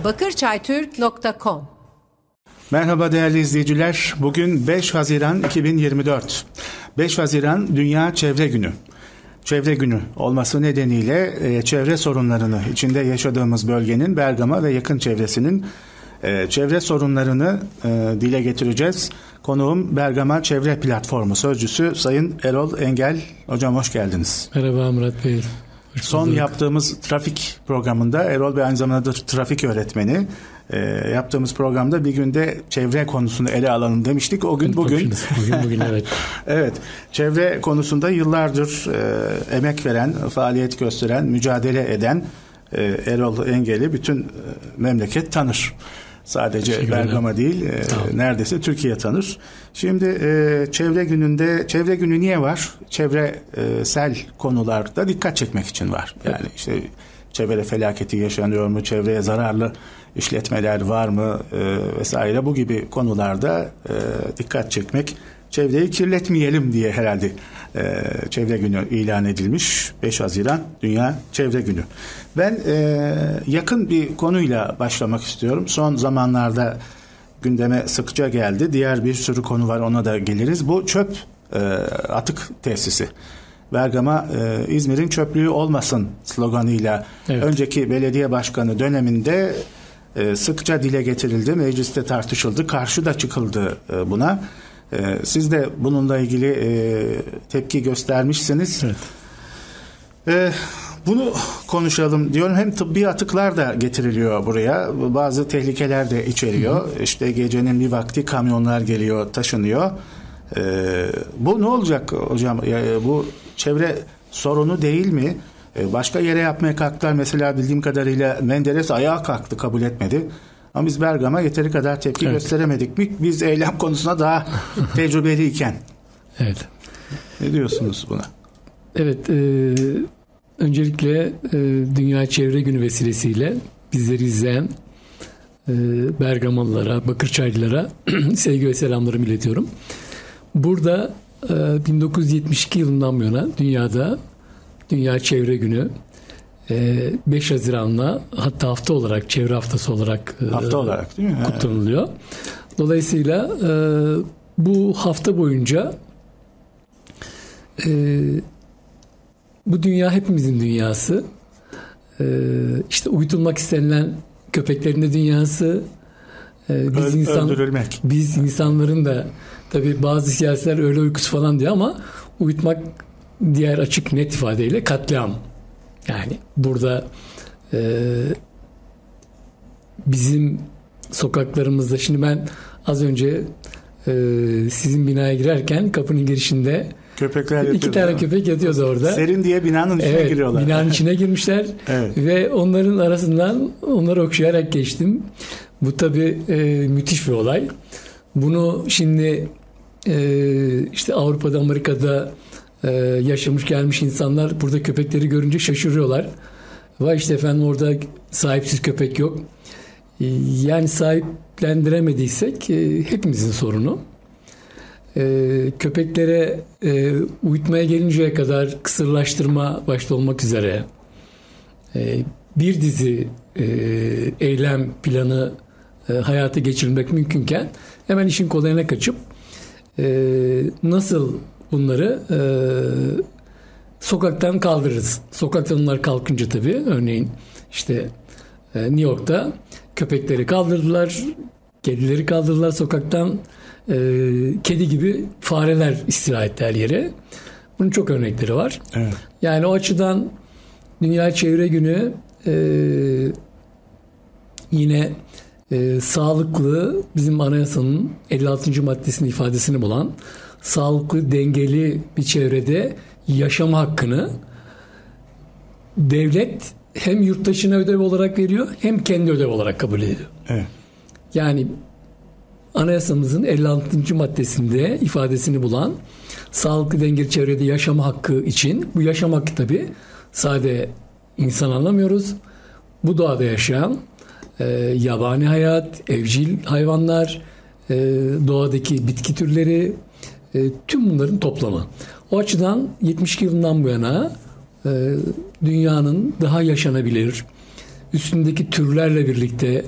bakırçaytürk.com. Merhaba değerli izleyiciler. Bugün 5 Haziran 2024. 5 Haziran Dünya Çevre Günü. Çevre Günü olması nedeniyle çevre sorunlarını, içinde yaşadığımız bölgenin Bergama ve yakın çevresinin çevre sorunlarını dile getireceğiz. Konuğum Bergama Çevre Platformu Sözcüsü Sayın Erol Engel. Hocam hoş geldiniz. Merhaba Murat Bey. Son yaptığımız trafik programında Erol Bey aynı zamanda trafik öğretmeni. Yaptığımız programda bir günde çevre konusunu ele alalım demiştik. O gün bugün. Bugün evet. Evet. Çevre konusunda yıllardır emek veren, faaliyet gösteren, mücadele eden Erol Engel'i bütün memleket tanır. Sadece Bergama değil, neredeyse Türkiye tanır. Şimdi Çevre Günü niye var? Çevresel konularda dikkat çekmek için var. Yani işte çevre felaketi yaşanıyor mu? Çevreye zararlı işletmeler var mı? Vesaire bu gibi konularda dikkat çekmek. Çevreyi kirletmeyelim diye herhalde Çevre Günü ilan edilmiş. 5 Haziran Dünya Çevre Günü. Ben yakın bir konuyla başlamak istiyorum. Son zamanlarda gündeme sıkça geldi. Diğer bir sürü konu var, ona da geliriz. Bu çöp atık tesisi. Bergama İzmir'in çöplüğü olmasın sloganıyla önceki belediye başkanı döneminde sıkça dile getirildi. Mecliste tartışıldı. Karşı da çıkıldı buna. Siz de bununla ilgili tepki göstermişsiniz. Evet. Bunu konuşalım diyorum. Hem tıbbi atıklar da getiriliyor buraya. Bazı tehlikeler de içeriyor. İşte gecenin bir vakti kamyonlar geliyor, taşınıyor. Bu ne olacak hocam? Bu çevre sorunu değil mi? Başka yere yapmaya kalktılar. Mesela bildiğim kadarıyla Menderes ayağa kalktı, kabul etmedi. Ama biz Bergama yeteri kadar tepki gösteremedik mi? Biz eylem konusunda daha tecrübeliyken. Evet. Ne diyorsunuz buna? Evet. Öncelikle Dünya Çevre Günü vesilesiyle bizleri izleyen Bergamalılara, Bakırçaylılara sevgi ve selamlarımı iletiyorum. Burada 1972 yılından bu yana dünyada Dünya Çevre Günü 5 Haziran'la hatta hafta olarak, çevre haftası olarak değil mi? kutlanılıyor. Dolayısıyla bu hafta boyunca bu dünya hepimizin dünyası. İşte uyutulmak istenilen köpeklerin de dünyası. Öldürülmek. Biz insanların da tabii bazı siyasiler öğle uykusu falan diyor ama uyutmak diğer açık net ifadeyle katliam. Yani burada bizim sokaklarımızda, şimdi ben az önce sizin binaya girerken kapının girişinde köpekler 2 tane köpek yatıyordu orada. Serin diye binanın içine giriyorlar. Binanın içine girmişler. Ve onların arasından onları okşayarak geçtim. Bu tabii müthiş bir olay. Bunu şimdi işte Avrupa'da, Amerika'da yaşamış gelmiş insanlar burada köpekleri görünce şaşırıyorlar. Vay işte efendim, orada sahipsiz köpek yok. Yani sahiplendiremediysek hepimizin sorunu. Köpeklere uyutmaya gelinceye kadar kısırlaştırma başta olmak üzere bir dizi eylem planı hayata geçirilmek mümkünken hemen işin kolayına kaçıp nasıl bunları sokaktan kaldırırız. Sokaktan onlar kalkınca tabii, örneğin işte New York'ta köpekleri kaldırdılar, kedileri kaldırdılar sokaktan. Kedi gibi fareler istila etti her yere. Bunun çok örnekleri var. Evet. Yani o açıdan Dünya Çevre Günü yine sağlıklı, bizim anayasanın 56. maddesinin ifadesini bulan sağlıklı, dengeli bir çevrede yaşama hakkını devlet hem yurttaşına ödev olarak veriyor hem kendi ödev olarak kabul ediyor. Evet. Yani anayasamızın 56. maddesinde ifadesini bulan sağlıklı, dengeli çevrede yaşama hakkı için, bu yaşam hakkı tabii sade insan anlamıyoruz. Bu doğada yaşayan yabani hayat, evcil hayvanlar, doğadaki bitki türleri, tüm bunların toplamı. O açıdan 72 yılından bu yana dünyanın daha yaşanabilir, üstündeki türlerle birlikte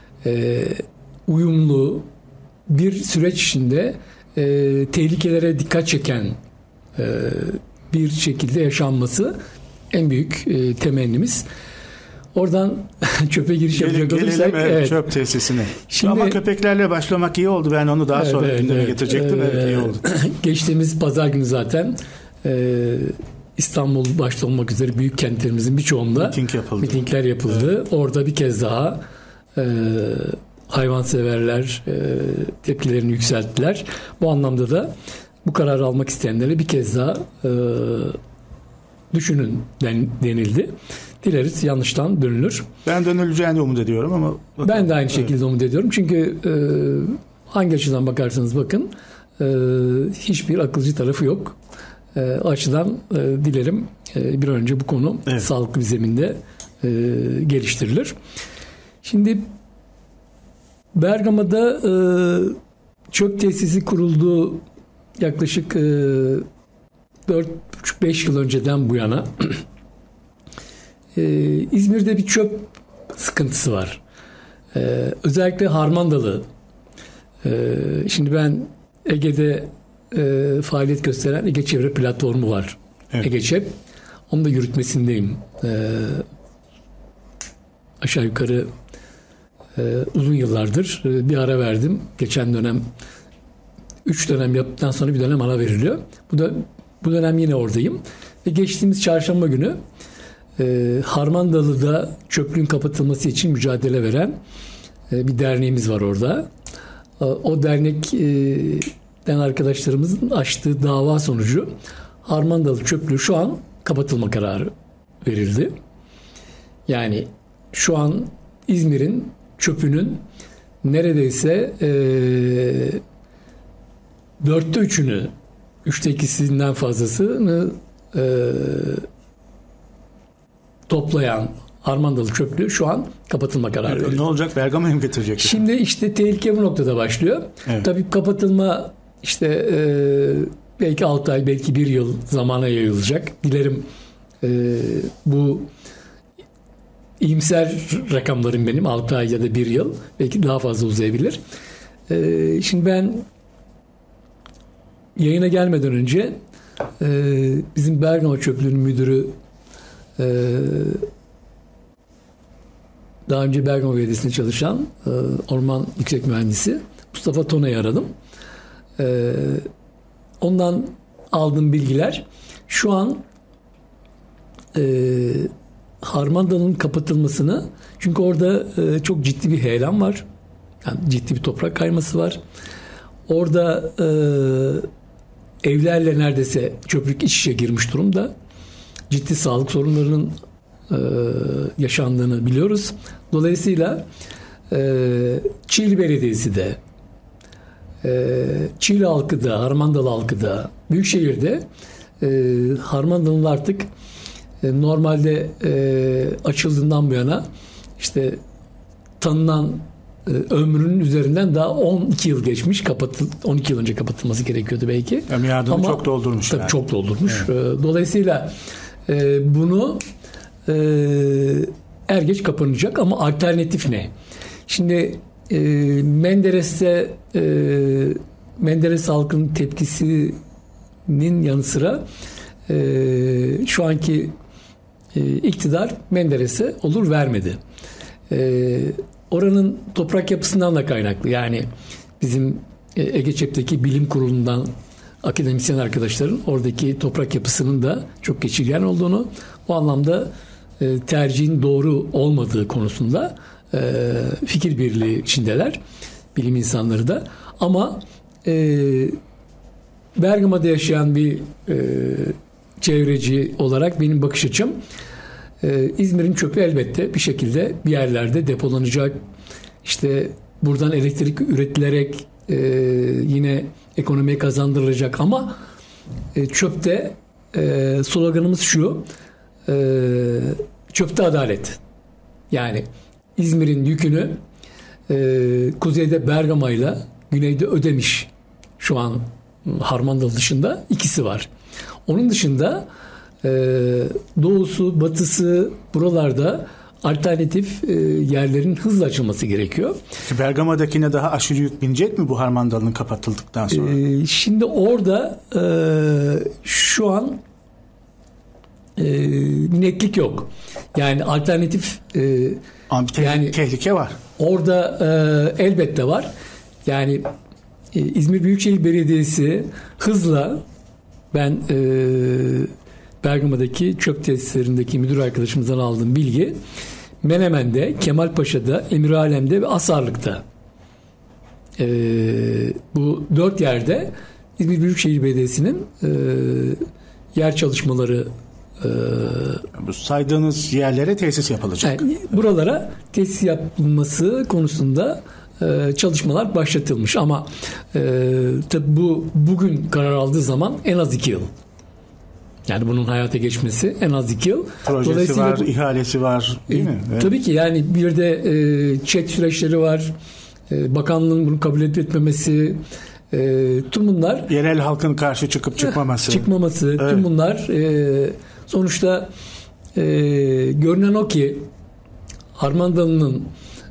uyumlu bir süreç içinde tehlikelere dikkat çeken bir şekilde yaşanması en büyük temennimiz. Oradan çöpe giriş yapacak olursak. Evet. Çöp tesisine. Şimdi, ama köpeklerle başlamak iyi oldu. Ben onu daha sonra gündeme getirecektim. Evet, iyi oldu. Geçtiğimiz pazar günü zaten İstanbul başta olmak üzere büyük kentlerimizin birçoğunda mitingler yapıldı. Evet. Orada bir kez daha hayvanseverler tepkilerini yükselttiler. Bu anlamda da bu kararı almak isteyenlere bir kez daha düşünün denildi. Dileriz yanlıştan dönülür. Ben dönüleceğini umut ediyorum ama... Bakalım. Ben de aynı şekilde umut ediyorum. Çünkü hangi açıdan bakarsanız bakın hiçbir akılcı tarafı yok. O açıdan dilerim bir an önce bu konu sağlıklı bir zeminde geliştirilir. Şimdi Bergama'da çöp tesisi kuruldu yaklaşık 4,5-5 yıl önceden bu yana. İzmir'de bir çöp sıkıntısı var. Özellikle Harmandalı. Şimdi ben Ege'de faaliyet gösteren Ege Çevre Platformu var. Evet. Ege Çep. Onun da yürütmesindeyim. Aşağı yukarı uzun yıllardır bir ara verdim. Geçen dönem 3 dönem yaptıktan sonra bir dönem ara veriliyor. Bu dönem yine oradayım. Ve geçtiğimiz çarşamba günü Harmandalı'da çöplüğün kapatılması için mücadele veren bir derneğimiz var orada. O dernekten arkadaşlarımızın açtığı dava sonucu Harmandalı çöplüğü şu an kapatılma kararı verildi. Yani şu an İzmir'in çöpünün neredeyse 4'te 3'ünü 3'te 2'sinden fazlasını toplayan Harmandalı çöplüğü şu an kapatılma kararı verildi. Ne olacak? Bergama'ya mı getirecek? Şimdi işte tehlike bu noktada başlıyor. Evet. Tabii kapatılma işte belki 6 ay, belki 1 yıl zamana yayılacak. Dilerim bu iyimser rakamlarım benim. 6 ay ya da 1 yıl. Belki daha fazla uzayabilir. Şimdi ben yayına gelmeden önce bizim Bergama Çöplüğü'nün müdürü daha önce Bergama Belediyesi'nde çalışan orman yüksek mühendisi Mustafa Tona'yı aradım. Ondan aldığım bilgiler şu an Harmandalı'nın kapatılmasını, çünkü orada çok ciddi bir heyelan var. Yani ciddi bir toprak kayması var. Orada evlerle neredeyse çöplük iç içe girmiş durumda. Ciddi sağlık sorunlarının yaşandığını biliyoruz. Dolayısıyla Çiğli Belediyesi de Çiğli halkı da, Harmandalı halkı da, Büyükşehir'de Harmandalı'nın artık normalde açıldığından bu yana işte tanınan ömrünün üzerinden daha 12 yıl geçmiş. 12 yıl önce kapatılması gerekiyordu belki. Miadını ama çok doldurmuş. Tabii yani. Çok doldurmuş. Evet. Dolayısıyla bunu er geç kapanacak ama alternatif ne? Şimdi Menderes halkının tepkisinin yanı sıra şu anki iktidar Menderes'e olur vermedi. Oranın toprak yapısından da kaynaklı. Yani bizim Ege Çep'teki bilim kurulundan akademisyen arkadaşların oradaki toprak yapısının da çok geçirgen olduğunu, o anlamda tercihin doğru olmadığı konusunda fikir birliği içindeler. Bilim insanları da. Ama Bergama'da yaşayan bir çevreci olarak benim bakış açım, İzmir'in çöpü elbette bir şekilde bir yerlerde depolanacak. İşte buradan elektrik üretilerek yine ekonomiye kazandırılacak ama çöpte sloganımız şu: çöpte adalet. Yani İzmir'in yükünü kuzeyde Bergama'yla güneyde Ödemiş, şu an Harmandalı dışında ikisi var. Onun dışında doğusu, batısı buralarda alternatif yerlerin hızla açılması gerekiyor. Bergama'dakine daha aşırı yük binecek mi bu Harmandalı'nın kapatıldıktan sonra? Şimdi orada şu an netlik yok. Yani alternatif yani tehlike var. Orada elbette var. Yani İzmir Büyükşehir Belediyesi hızla ben Bergama'daki çöp tesislerindeki müdür arkadaşımızdan aldığım bilgi Menemen'de, Kemalpaşa'da, Emirhalem'de ve Asarlık'ta bu 4 yerde İzmir Büyükşehir Belediyesi'nin yer çalışmaları bu saydığınız yerlere tesis yapılacak. Yani buralara tesis yapılması konusunda çalışmalar başlatılmış ama tabii bu bugün karar aldığı zaman en az 2 yıl. Yani bunun hayata geçmesi en az 2 yıl. Projesi var, ihalesi var değil mi? Evet. Tabii ki yani bir de chat süreçleri var. Bakanlığın bunu kabul etmemesi, tüm bunlar yerel halkın karşı çıkmaması. Evet. Tüm bunlar sonuçta görünen o ki Harmandalı'nın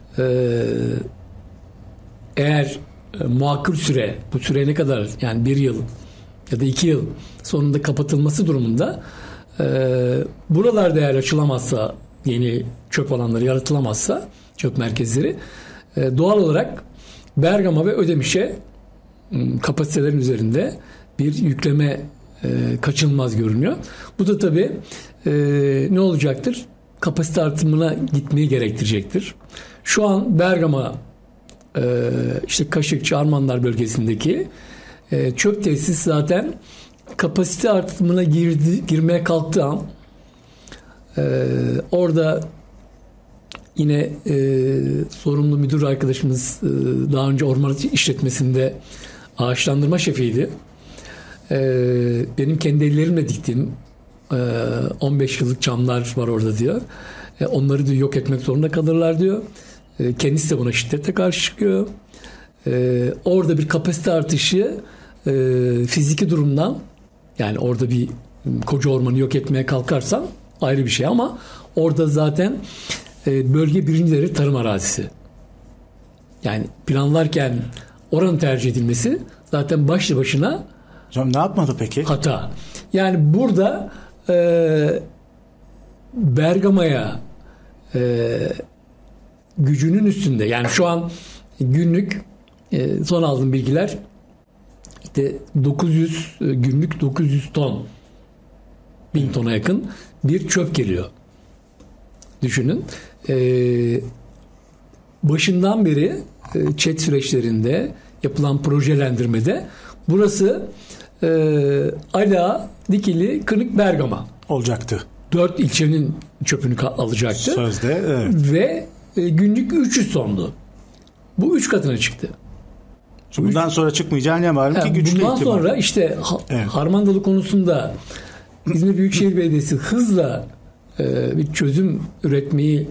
eğer muhakkır süre, bu süre ne kadar yani 1 yıl ya da 2 yıl sonunda kapatılması durumunda buralarda eğer açılamazsa, yeni çöp alanları yaratılamazsa, çöp merkezleri doğal olarak Bergama ve Ödemiş'e kapasitelerin üzerinde bir yükleme kaçınılmaz görünüyor. Bu da tabii ne olacaktır? Kapasite artımına gitmeyi gerektirecektir. Şu an Bergama işte Kaşıkçı, Armanlar bölgesindeki çöp tesis zaten kapasite artımına girmeye kalktığı an orada yine sorumlu müdür arkadaşımız daha önce orman işletmesinde ağaçlandırma şefiydi. Benim kendi ellerimle diktiğim 15 yıllık çamlar var orada diyor. Onları diyor yok etmek zorunda kalırlar diyor. Kendisi de buna şiddetle karşı çıkıyor. Orada bir kapasite artışı fiziki durumdan, yani orada bir koca ormanı yok etmeye kalkarsan ayrı bir şey ama orada zaten bölge birinci tarım arazisi. Yani planlarken oranın tercih edilmesi zaten başlı başına hocam ne yapmadı peki? Hata. Yani burada Bergama'ya gücünün üstünde, yani şu an günlük son aldığım bilgiler işte 900 günlük 900 ton 1000 tona yakın bir çöp geliyor. Düşünün. Başından beri chat süreçlerinde yapılan projelendirmede burası Ala, Dikili, Kınık, Bergama olacaktı. 4 ilçenin çöpünü alacaktı. Sözde evet. Ve günlük 300 tondu. Bu 3 katına çıktı. Bundan sonra çıkmayacağı ne malum ki güçlü ihtimal. Bundan sonra işte evet. Harmandalı konusunda İzmir Büyükşehir Belediyesi hızla bir çözüm üretmeyi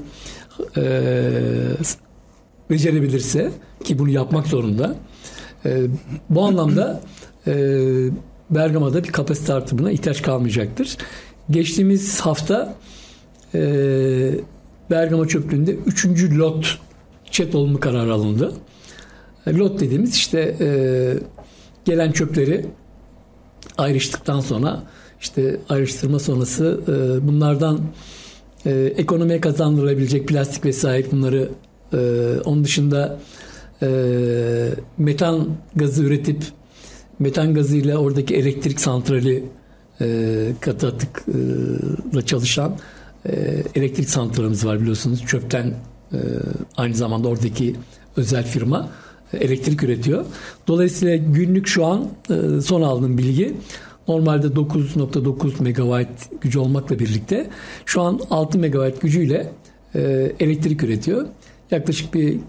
becerebilirse, ki bunu yapmak zorunda, bu anlamda Bergama'da bir kapasite artımına ihtiyaç kalmayacaktır. Geçtiğimiz hafta Bergama çöplüğünde 3. lot chat olma kararı alındı. Lot dediğimiz işte gelen çöpleri ayrıştıktan sonra, işte ayrıştırma sonrası bunlardan ekonomiye kazandırılabilecek plastik vesaire, bunları onun dışında metan gazı üretip metan gazıyla oradaki elektrik santrali katı atıkla çalışan elektrik santralimiz var biliyorsunuz. Çöpten aynı zamanda oradaki özel firma elektrik üretiyor. Dolayısıyla günlük şu an son aldığım bilgi normalde 9.9 megawatt gücü olmakla birlikte şu an 6 megawatt gücüyle elektrik üretiyor. Yaklaşık bir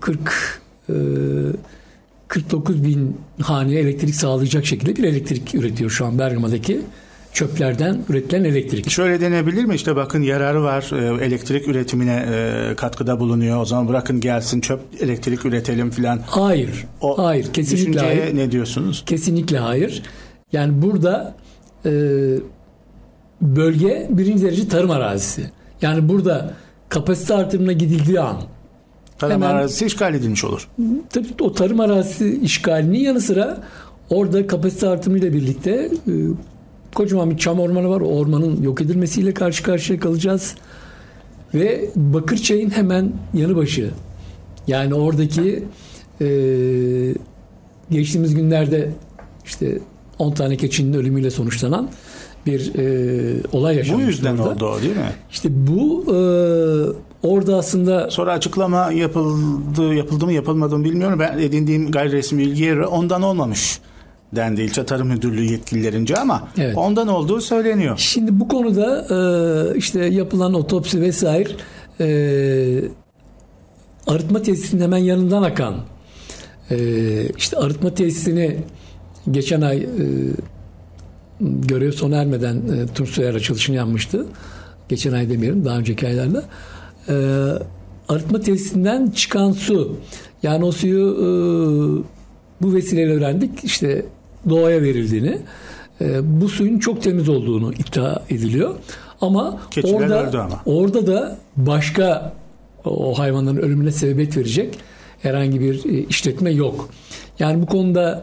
49 bin haneye elektrik sağlayacak şekilde bir elektrik üretiyor şu an Bergama'daki çöplerden üretilen elektrik. Şöyle denebilir mi? İşte bakın yararı var. Elektrik üretimine katkıda bulunuyor. O zaman bırakın gelsin çöp elektrik üretelim filan. Hayır. Hayır. Kesinlikle hayır. Ne diyorsunuz? Kesinlikle hayır. Yani burada bölge birinci derece tarım arazisi. Yani burada kapasite artırımına gidildiği an tarım arazisi işgal edilmiş olur. Tabii o tarım arazisi işgalinin yanı sıra orada kapasite artırımıyla birlikte kocaman bir çam ormanı var. O ormanın yok edilmesiyle karşı karşıya kalacağız. Ve Bakırçay'ın hemen yanı başı. Yani oradaki geçtiğimiz günlerde işte 10 tane keçinin ölümüyle sonuçlanan bir olay yaşanmış. Bu yüzden orada. oldu o, değil mi? İşte bu orada aslında sonra açıklama yapıldı mı yapılmadı mı bilmiyorum. Ben edindiğim gayri resmi bilgiye göre ondan olmamış dendi İlçe Tarım Müdürlüğü yetkililerince ama evet, ondan olduğu söyleniyor. Şimdi bu konuda işte yapılan otopsi vesaire arıtma tesisinin hemen yanından akan işte arıtma tesisini geçen ay görev sona ermeden Tursuyer açılışını yapmıştı. Geçen ay demeyelim, daha önceki aylarda. Arıtma tesisinden çıkan su, yani o suyu bu vesileyle öğrendik. İşte doğaya verildiğini, bu suyun çok temiz olduğunu iddia ediliyor. Ama orada da başka o hayvanların ölümüne sebebiyet verecek herhangi bir işletme yok. Yani bu konuda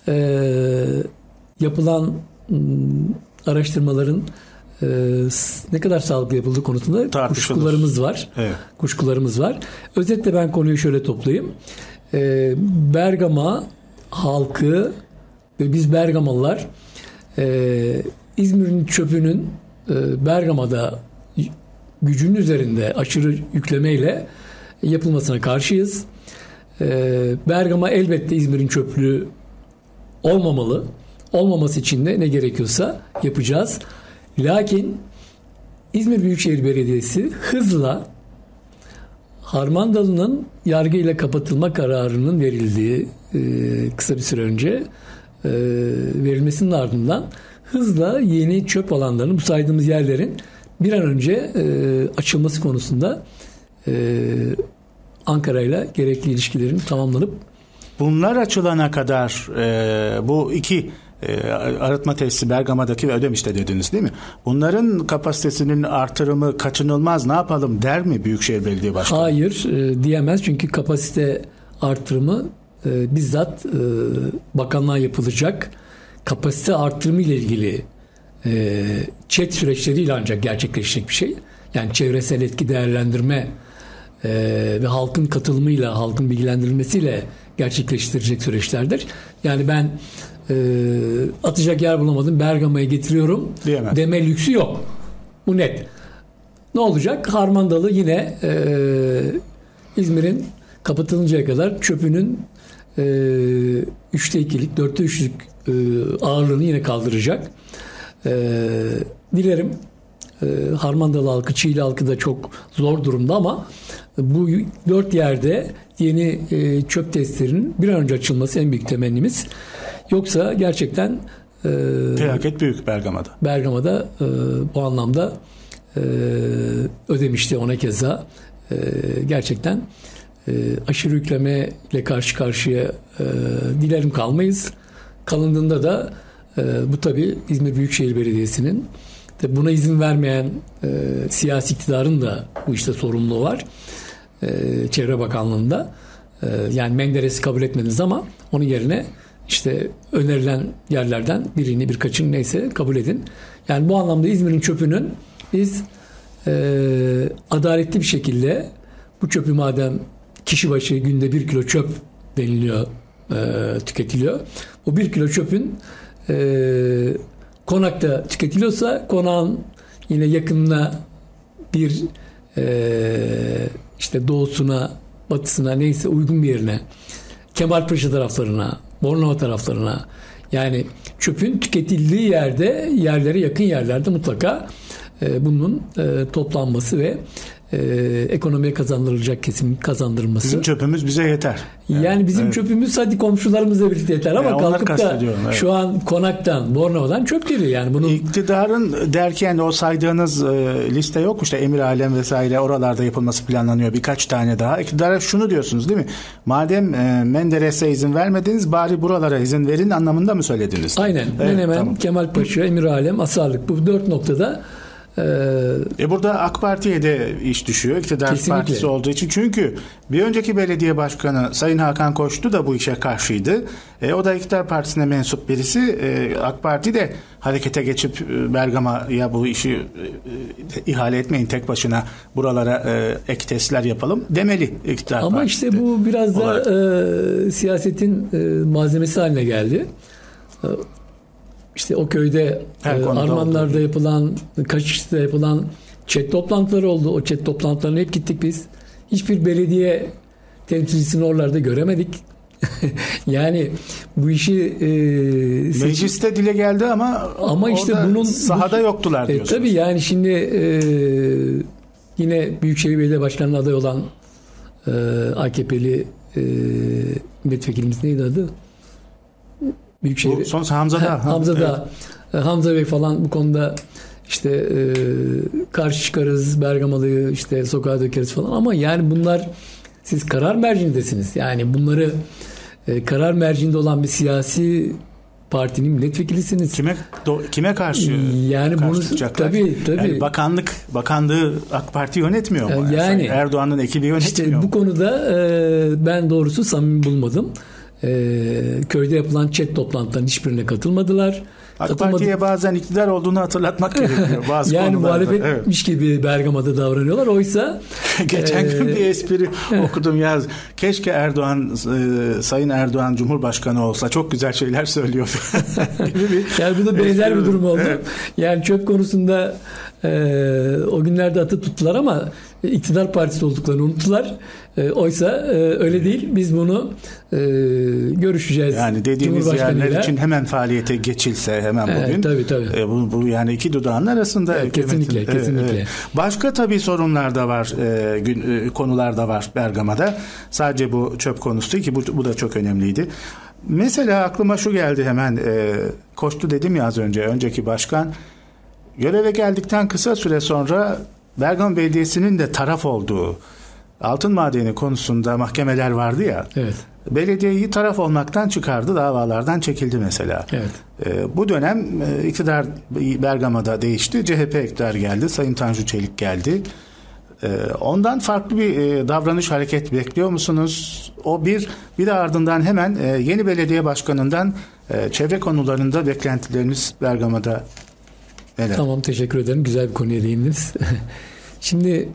yapılan araştırmaların ne kadar sağlıklı yapıldığı konusunda kuşkularımız var. Evet. Kuşkularımız var. Özetle ben konuyu şöyle toplayayım. Bergama halkı ve biz Bergamalılar İzmir'in çöpünün Bergama'da gücünün üzerinde aşırı yüklemeyle yapılmasına karşıyız. Bergama elbette İzmir'in çöplüğü olmamalı. Olmaması için de ne gerekiyorsa yapacağız. Lakin İzmir Büyükşehir Belediyesi hızla Harmandalı'nın yargıyla kapatılma kararının verildiği kısa bir süre önce verilmesinin ardından hızla yeni çöp alanlarının, bu saydığımız yerlerin bir an önce açılması konusunda Ankara ile gerekli ilişkilerin tamamlanıp bunlar açılana kadar bu iki arıtma tesisi Bergama'daki ve Ödemiş'te dediniz, değil mi? Bunların kapasitesinin artırımı kaçınılmaz, ne yapalım der mi Büyükşehir Belediye Başkanı? Hayır diyemez, çünkü kapasite artırımı bizzat bakanlığa yapılacak kapasite artırımı ile ilgili ÇED süreçleriyle ancak gerçekleşecek bir şey. Yani çevresel etki değerlendirme ve halkın katılımıyla, halkın bilgilendirilmesiyle gerçekleştirecek süreçlerdir. Yani ben atacak yer bulamadım, Bergama'ya getiriyorum diyemez, deme lüksü yok. Bu net. Ne olacak? Harmandalı yine İzmir'in kapatılıncaya kadar çöpünün 3'te 2'lik, 4'te 3'lük ağırlığını yine kaldıracak. Dilerim Harmandalı halkı, Çiğli halkı da çok zor durumda ama bu 4 yerde yeni çöp tesislerinin bir an önce açılması en büyük temennimiz. Yoksa gerçekten felaket büyük Bergama'da. Bergama'da bu anlamda Ödemiş'te ona keza gerçekten aşırı yüklemeyle karşı karşıya dilerim kalmayız. Kalındığında da bu tabii İzmir Büyükşehir Belediyesi'nin de buna izin vermeyen siyasi iktidarın da bu işte sorumluluğu var. Çevre Bakanlığı'nda. Yani Menderes'i kabul etmediniz ama onun yerine işte önerilen yerlerden birini, birkaçını neyse kabul edin. Yani bu anlamda İzmir'in çöpünün biz adaletli bir şekilde bu çöpü, madem kişi başı günde 1 kilo çöp deniliyor, tüketiliyor. O 1 kilo çöpün konakta tüketiliyorsa konağın yine yakınına bir işte doğusuna, batısına, neyse uygun bir yerine, Kemalpaşa taraflarına, Bornova taraflarına, yani çöpün tüketildiği yerde, yerlere yakın yerlerde mutlaka bunun toplanması ve ekonomiye kazandırılacak kesim kazandırılması. Bizim çöpümüz bize yeter. Yani bizim çöpümüz hadi komşularımızla birlikte yeter ama kalkıp da şu an Konak'tan, Bornova'dan çöp geliyor. Yani bunun İktidarın derken o saydığınız liste yok mu? İşte Emir Alem vesaire, oralarda yapılması planlanıyor. Birkaç tane daha. İktidara şunu diyorsunuz, değil mi? Madem Menderes'e izin vermediniz, bari buralara izin verin anlamında mı söylediniz? Aynen. Evet, Menemen, tamam. Kemalpaşa, Emir Alem, Asarlık, bu 4 noktada Burada AK Parti'ye de iş düşüyor. İktidar Kesinlikle. partisi olduğu için. Çünkü bir önceki belediye başkanı Sayın Hakan Koçtu da bu işe karşıydı. O da iktidar partisine mensup birisi. AK Parti de harekete geçip Bergama'ya bu işi ihale etmeyin, tek başına buralara ek tesisler yapalım demeli iktidar Ama partisi. işte bu biraz da siyasetin malzemesi haline geldi. İşte o köyde Armanlar'da yapılan, Kaşıkçı'da yapılan chat toplantıları oldu. O chat toplantılarına hep gittik biz. Hiçbir belediye temsilcisini oralarda göremedik. Yani bu işi mecliste dile geldi ama işte bunun sahada yoktular diyorsunuz. Tabii yani şimdi yine Büyükşehir Belediye Başkanı'nın adayı olan AKP'li milletvekilimiz neydi adı? Büyükşehir son Hamza Hamza Bey falan bu konuda işte karşı çıkarız, Bergamalı'yı işte sokağa dökeriz falan, ama yani bunlar, siz karar merciindesiniz. Yani bunları karar merciinde olan bir siyasi partinin milletvekilisiniz. Kime karşı? Yani bunu tabii. Yani bakanlığı AK Parti yönetmiyor mu? Yani Erdoğan'ın ekibi yönetmiyor. İşte bu konuda ben doğrusu samimi bulmadım. Köyde yapılan chat toplantılarının hiçbirine katılmadılar. AK Parti'ye bazen iktidar olduğunu hatırlatmak gerekiyor. Bazı yani muhalefetmiş gibi Bergama'da davranıyorlar. Oysa geçen gün bir espri okudum ya. Keşke Sayın Erdoğan Cumhurbaşkanı olsa, çok güzel şeyler söylüyor. Yani bu da benzer bir durum oldu. Evet. Yani çöp konusunda o günlerde atı tuttular ama iktidar partisi olduklarını unuttular. Oysa öyle değil. Biz bunu görüşeceğiz. Yani dediğimiz yerler için hemen faaliyete geçilse hemen bugün. Tabii. Bu yani iki dudağın arasında. Evet, kesinlikle. Başka tabii sorunlar da var, konular da var Bergama'da. Sadece bu çöp konusu değil ki, bu da çok önemliydi. Mesela aklıma şu geldi hemen. Koçtu dedim ya az önce. Önceki başkan göreve geldikten kısa süre sonra Bergama Belediyesi'nin de taraf olduğu altın madeni konusunda mahkemeler vardı ya. Evet. Belediyeyi taraf olmaktan çıkardı, davalardan çekildi mesela. Evet. Bu dönem iktidar Bergama'da değişti. CHP iktidar geldi. Sayın Tanju Çelik geldi. Ondan farklı bir davranış, hareket bekliyor musunuz? O bir de ardından hemen yeni belediye başkanından çevre konularında beklentileriniz Bergama'da neler? Tamam, teşekkür ederim. Güzel bir konuya değindiniz. Şimdi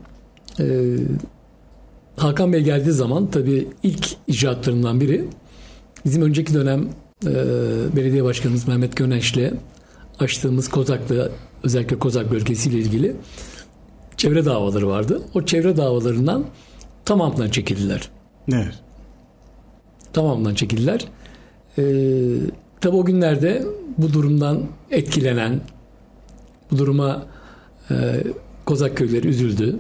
Hakan Bey geldiği zaman tabii ilk icraatlarından biri bizim önceki dönem belediye başkanımız Mehmet Gönenç'le açtığımız Kozak'ta, özellikle Kozak bölgesiyle ilgili çevre davaları vardı. O çevre davalarından tamamından çekildiler. Evet. Tamamından çekildiler. Tabii o günlerde bu durumdan etkilenen, bu duruma Kozak köyleri üzüldü.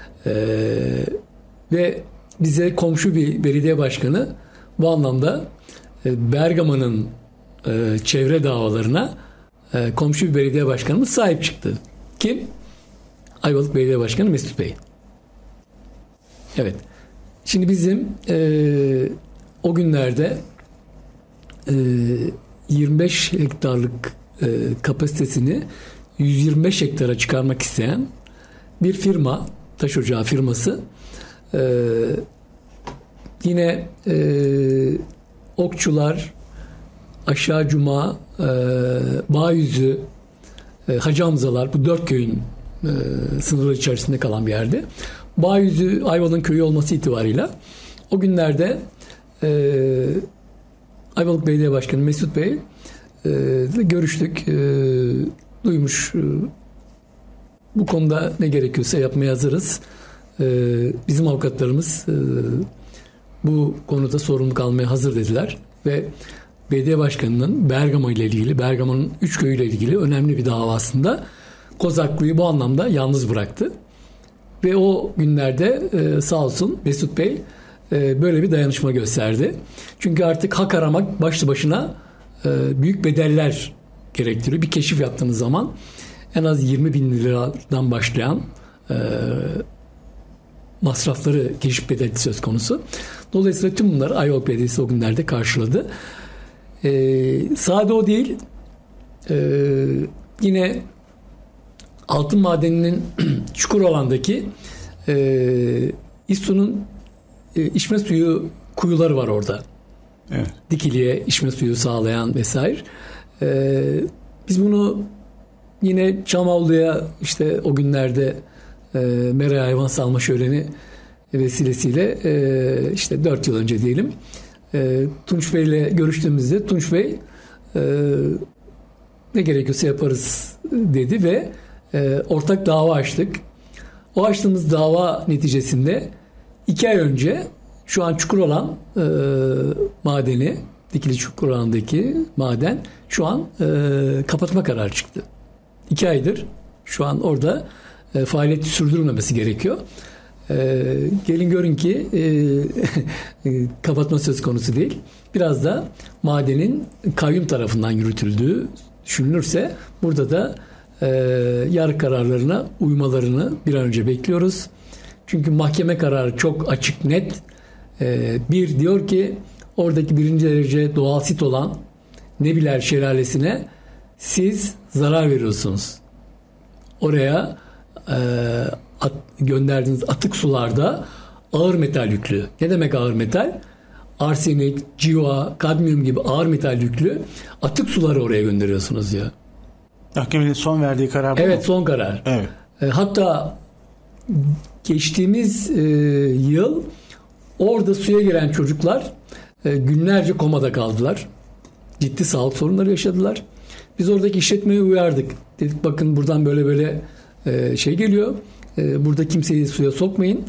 Ve bize komşu bir belediye başkanı bu anlamda Bergama'nın çevre davalarına komşu bir belediye başkanımız sahip çıktı. Kim? Ayvalık Belediye Başkanı Mesut Bey. Evet. Şimdi bizim o günlerde 25 hektarlık kapasitesini 125 hektara çıkarmak isteyen bir firma, taş ocağı firması, yine Okçular, Aşağı Cuma, Bağyüzü, Hacı Hamzalar, bu 4 köyün sınırları içerisinde kalan bir yerde. Bağyüzü Ayvalık'ın köyü olması itibarıyla o günlerde Ayvalık Belediye Başkanı Mesut Bey görüştük, duymuş, bu konuda ne gerekiyorsa yapmaya hazırız. Bizim avukatlarımız bu konuda sorumluluk almaya hazır dediler ve belediye başkanının Bergama ile ilgili, Bergama'nın 3 köyüyle ilgili önemli bir davasında Kozaklı'yı bu anlamda yalnız bıraktı. Ve o günlerde sağ olsun Mesut Bey böyle bir dayanışma gösterdi. Çünkü artık hak aramak başlı başına büyük bedeller gerektiriyor. Bir keşif yaptığınız zaman en az 20.000 liradan başlayan masrafları, keşif bedeli söz konusu. Dolayısıyla tüm bunları Ayvalık Belediyesi o günlerde karşıladı. Sade o değil. Yine altın madeninin Çukurova'ndaki İSSU'nun içme suyu kuyuları var orada. Evet. Dikili'ye içme suyu sağlayan vesaire. Biz bunu yine Çamavlu'ya işte o günlerde mera hayvan salma şöleni vesilesiyle işte 4 yıl önce diyelim Tunç Bey'le görüştüğümüzde Tunç Bey ne gerekiyorsa yaparız dedi ve ortak dava açtık. O açtığımız dava neticesinde 2 ay önce şu an Çukuroğlan madeni, Dikili Çukuroğlan'daki maden şu an kapatma kararı çıktı. 2 aydır şu an orada faaliyeti sürdürülmemesi gerekiyor. Gelin görün ki kapatma söz konusu değil. Biraz da madenin kayyum tarafından yürütüldüğü düşünülürse burada da yargı kararlarına uymalarını bir an önce bekliyoruz. Çünkü mahkeme kararı çok açık, net. Bir diyor ki oradaki 1. derece doğal sit olan Nebiler Şelalesi'ne siz zarar veriyorsunuz. Oraya gönderdiğiniz atık sularda ağır metal yüklü. Ne demek ağır metal? Arsenik, civa, kadmiyum gibi ağır metal yüklü atık suları oraya gönderiyorsunuz ya. Mahkemenin son verdiği karar bu Evet, mu? son karar. Evet. Hatta geçtiğimiz yıl orada suya giren çocuklar günlerce komada kaldılar. Ciddi sağlık sorunları yaşadılar. Biz oradaki işletmeyi uyardık. Dedik bakın buradan böyle böyle şey geliyor. Burada kimseyi suya sokmayın.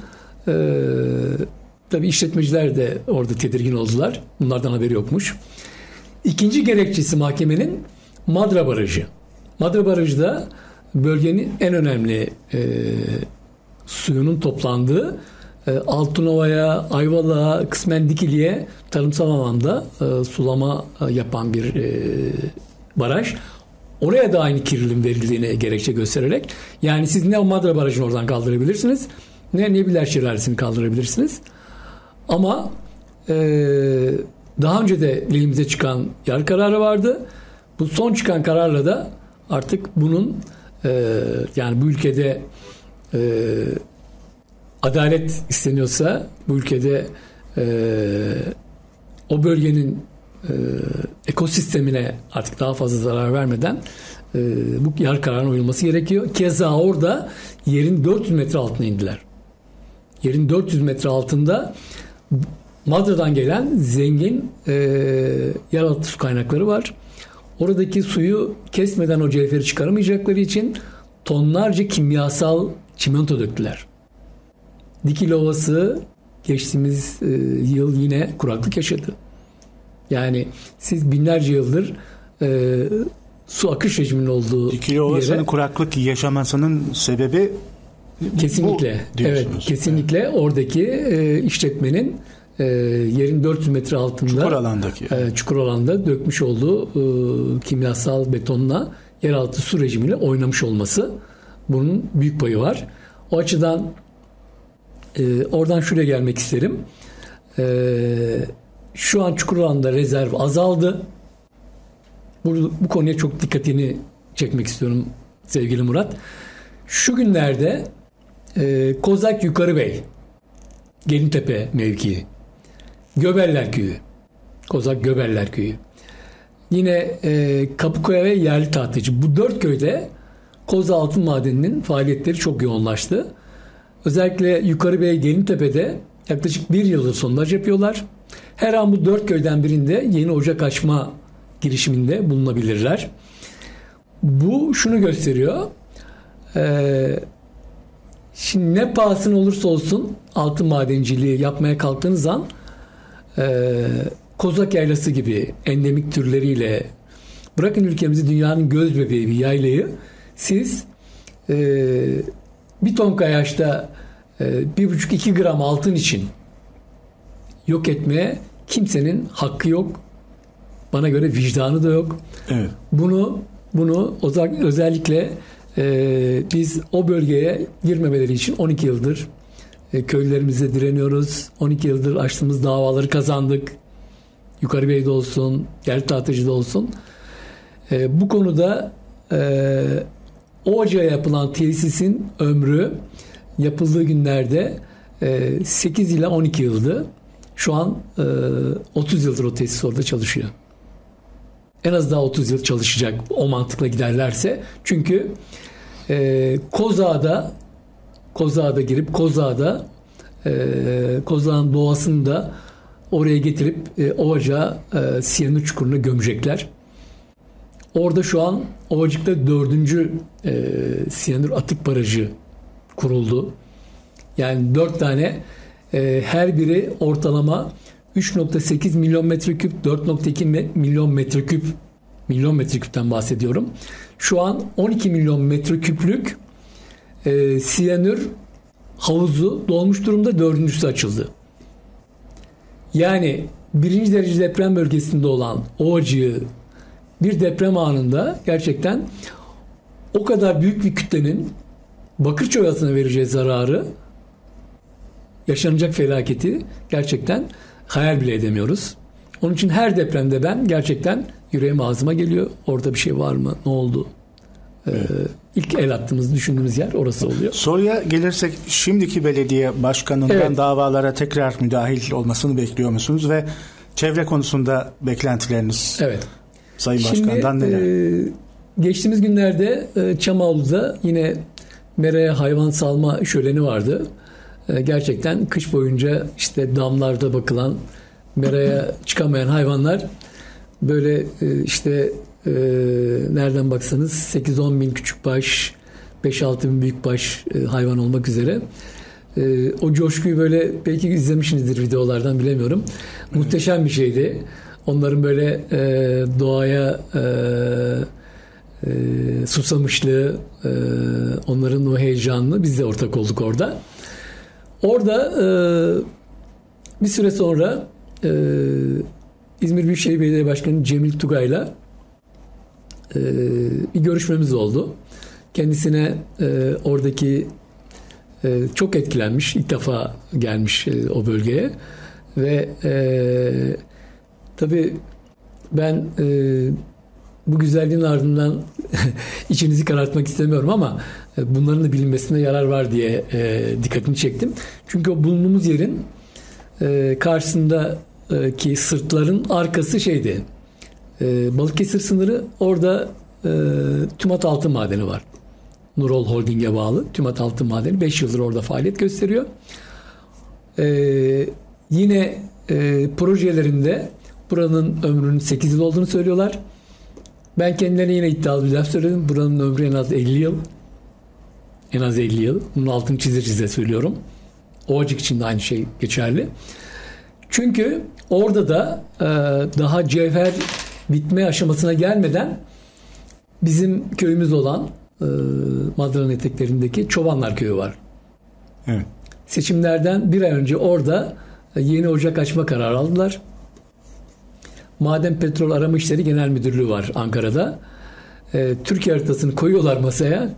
Tabii işletmeciler de orada tedirgin oldular. Bunlardan haberi yokmuş. İkinci gerekçesi mahkemenin Madra Barajı. Madra Barajı da bölgenin en önemli suyunun toplandığı Altınova'ya, Ayvalık'a, kısmen Dikili'ye tarımsal alanda sulama yapan bir baraj. Oraya da aynı kirliliğin verildiğini gerekçe göstererek, yani siz ne o Madra Barajı'nı oradan kaldırabilirsiniz, ne Nebiler Şelalesi'ni kaldırabilirsiniz. Ama daha önce de elimize çıkan yargı kararı vardı. Bu son çıkan kararla da artık bunun yani bu ülkede adalet isteniyorsa, bu ülkede o bölgenin ekosistemine artık daha fazla zarar vermeden bu yargı kararına uyulması gerekiyor. Keza orada yerin 400 metre altına indiler. Yerin 400 metre altında Madra'dan gelen zengin yeraltı su kaynakları var. Oradaki suyu kesmeden o cevheri çıkaramayacakları için tonlarca kimyasal çimento döktüler. Dikili Ovası geçtiğimiz yıl yine kuraklık yaşadı. Yani siz binlerce yıldır su akış rejiminin olduğu Dikili Ovası'nın yere, kuraklık yaşamasının sebebi kesinlikle, evet, kesinlikle evet. Oradaki işletmenin yerin 400 metre altında Çukuroğlan'da dökmüş olduğu kimyasal betonla yeraltı su rejimiyle oynamış olması, bunun büyük payı var. O açıdan oradan şuraya gelmek isterim. Şu an Çukuroğlan'da rezerv azaldı. Bu konuya çok dikkatini çekmek istiyorum sevgili Murat. Şu günlerde Kozak Yukarıbey, Gelintepe mevkii, Göbeller Köyü, Kozak Göbeller Köyü, yine Kapıkoya ve Yerli Tahtacı, bu 4 köyde Koza Altın Madeni'nin faaliyetleri çok yoğunlaştı. Özellikle Yukarıbey, Gelintepe'de yaklaşık 1 yıldır sondaj yapıyorlar. Her an bu 4 köyden birinde yeni ocak açma girişiminde bulunabilirler. Bu şunu gösteriyor. Şimdi ne pahasına olursa olsun altın madenciliği yapmaya kalktığınız an Kozak Yaylası gibi endemik türleriyle, bırakın ülkemizi dünyanın göz bebeği bir yaylayı, siz bir ton kayaçta 1,5-2 gram altın için yok etmeye kimsenin hakkı yok. Bana göre vicdanı da yok. Evet. Bunu özellikle biz o bölgeye girmemeleri için 12 yıldır köylülerimize direniyoruz. 12 yıldır açtığımız davaları kazandık. Yukarıbey'de olsun, Yerli Tahtacı'da olsun. Bu konuda Ovacık'a yapılan tesisin ömrü yapıldığı günlerde 8 ila 12 yıldı. Şu an 30 yıldır o tesis orada çalışıyor. En az daha 30 yıl çalışacak o mantıkla giderlerse. Çünkü Kozağ'a girip Kozağ'ın doğasını da oraya getirip Ovacık'a siyanür çukuruna gömecekler. Orada şu an Ovacık'ta 4. siyanür atık barajı kuruldu. Yani 4 tane, her biri ortalama 3.8 milyon metreküp, 4.2 milyon metreküpten bahsediyorum. Şu an 12 milyon metreküplük siyanür havuzu dolmuş durumda, 4.'sü açıldı. Yani 1. derece deprem bölgesinde olan Ovacık'ı bir deprem anında gerçekten o kadar büyük bir kütlenin Bakırköy Ovası'na vereceği zararı, yaşanacak felaketi gerçekten hayal bile edemiyoruz. Onun için her depremde ben gerçekten yüreğim ağzıma geliyor. Orada bir şey var mı? Ne oldu? İlk el attığımız, düşündüğümüz yer orası oluyor. Soruya gelirsek, şimdiki belediye başkanından davalara tekrar müdahil olmasını bekliyor musunuz ve çevre konusunda beklentileriniz Sayın Başkan'dan neler? Geçtiğimiz günlerde Çamavlu'da yine meraya hayvan salma şöleni vardı. Gerçekten kış boyunca işte damlarda bakılan, meraya çıkamayan hayvanlar böyle nereden baksanız 8-10 bin küçükbaş, 5-6 bin büyükbaş hayvan olmak üzere. O coşkuyu böyle belki izlemişsinizdir videolardan, bilemiyorum. Muhteşem bir şeydi. Onların böyle doğaya susamışlığı, onların o heyecanını, biz de ortak olduk orada. Orada bir süre sonra İzmir Büyükşehir Belediye Başkanı Cemil Tugay'la bir görüşmemiz oldu. Kendisine oradaki çok etkilenmiş, ilk defa gelmiş o bölgeye ve tabii ben bu güzelliğin ardından içinizi karartmak istemiyorum ama bunların da bilinmesine yarar var diye dikkatini çektim. Çünkü o bulunduğumuz yerin karşısındaki sırtların arkası şeydi. Balıkesir sınırı, orada TÜMAT Altın Madeni var. Nurol Holding'e bağlı TÜMAT Altın Madeni 5 yıldır orada faaliyet gösteriyor. Yine projelerinde buranın ömrünün 8 yıl olduğunu söylüyorlar. Ben kendilerine yine iddialı bir laf söyledim. Buranın ömrü en az 50 yıl. En az 50 yıl. Bunun altını çize söylüyorum. Ovacık için de aynı şey geçerli. Çünkü orada da daha cevher bitme aşamasına gelmeden bizim köyümüz olan Madra'nın eteklerindeki Çobanlar Köyü var. Evet. Seçimlerden bir ay önce orada yeni ocak açma kararı aldılar. Maden Petrol Arama İşleri Genel Müdürlüğü var Ankara'da. Türkiye haritasını koyuyorlar masaya.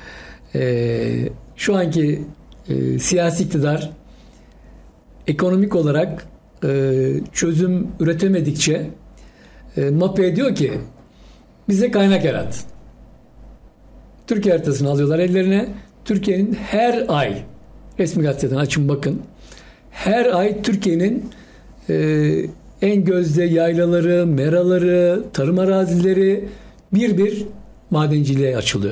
Şu anki siyasi iktidar ekonomik olarak çözüm üretemedikçe MAPE'ye diyor ki bize kaynak yarat. Türkiye haritasını alıyorlar ellerine. Türkiye'nin her ay, resmi gazeteden açın bakın, her ay Türkiye'nin en gözde yaylaları, meraları, tarım arazileri bir madenciliğe açılıyor.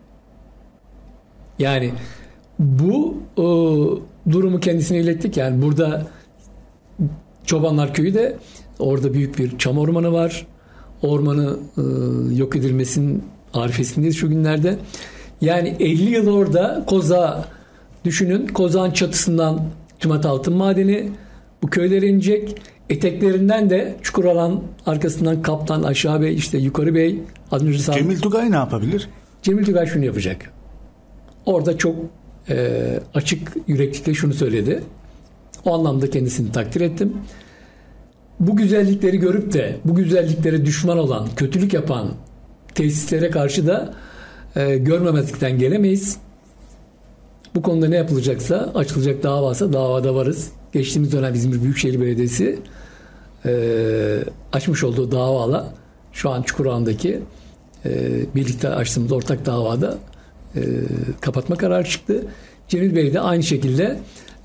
Yani bu durumu kendisine ilettik. Yani burada Çobanlar Köyü de, orada büyük bir çam ormanı var. Ormanı yok edilmesinin arifesindeyiz şu günlerde. Yani 50 yıl orada Kozağ düşünün. Kozağ'ın çatısından TÜMAT Altın Madeni bu köylere inecek. Eteklerinden de Çukuralan, arkasından Kaptan, Aşağı Bey, işte Yukarı Bey. Cemil Tugay ne yapabilir? Cemil Tugay şunu yapacak. Orada çok açık yüreklilikle şunu söyledi. O anlamda kendisini takdir ettim. Bu güzellikleri görüp de bu güzelliklere düşman olan, kötülük yapan tesislere karşı da görmemezlikten gelemeyiz. Bu konuda ne yapılacaksa, açılacak davası, davada varız. Geçtiğimiz dönem İzmir Büyükşehir Belediyesi açmış olduğu davala şu an Çukurova'daki birlikte açtığımız ortak davada kapatma kararı çıktı. Cemil Bey de aynı şekilde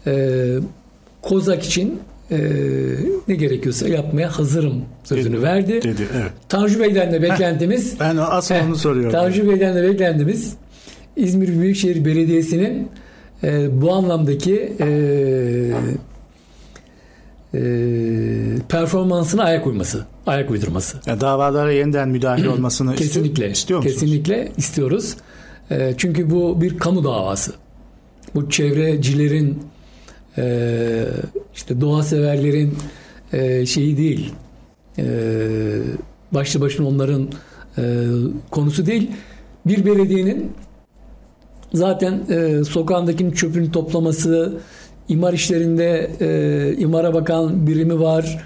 Kozak için ne gerekiyorsa yapmaya hazırım sözünü verdi. Dedi, evet. Tanju Bey'den de beklentimiz ben asıl onu soruyorum. Tanju Bey'den de beklentimiz İzmir Büyükşehir Belediyesi'nin bu anlamdaki performansına ayak uydurması. Ya davalara yeniden müdahil olmasını istiyor musunuz? Kesinlikle istiyoruz. Çünkü bu bir kamu davası. Bu çevrecilerin, işte doğa severlerin şeyi değil. Başlı başına onların konusu değil. Bir belediyenin zaten sokağındakinin çöpünü toplaması, imar işlerinde imara bakan birimi var.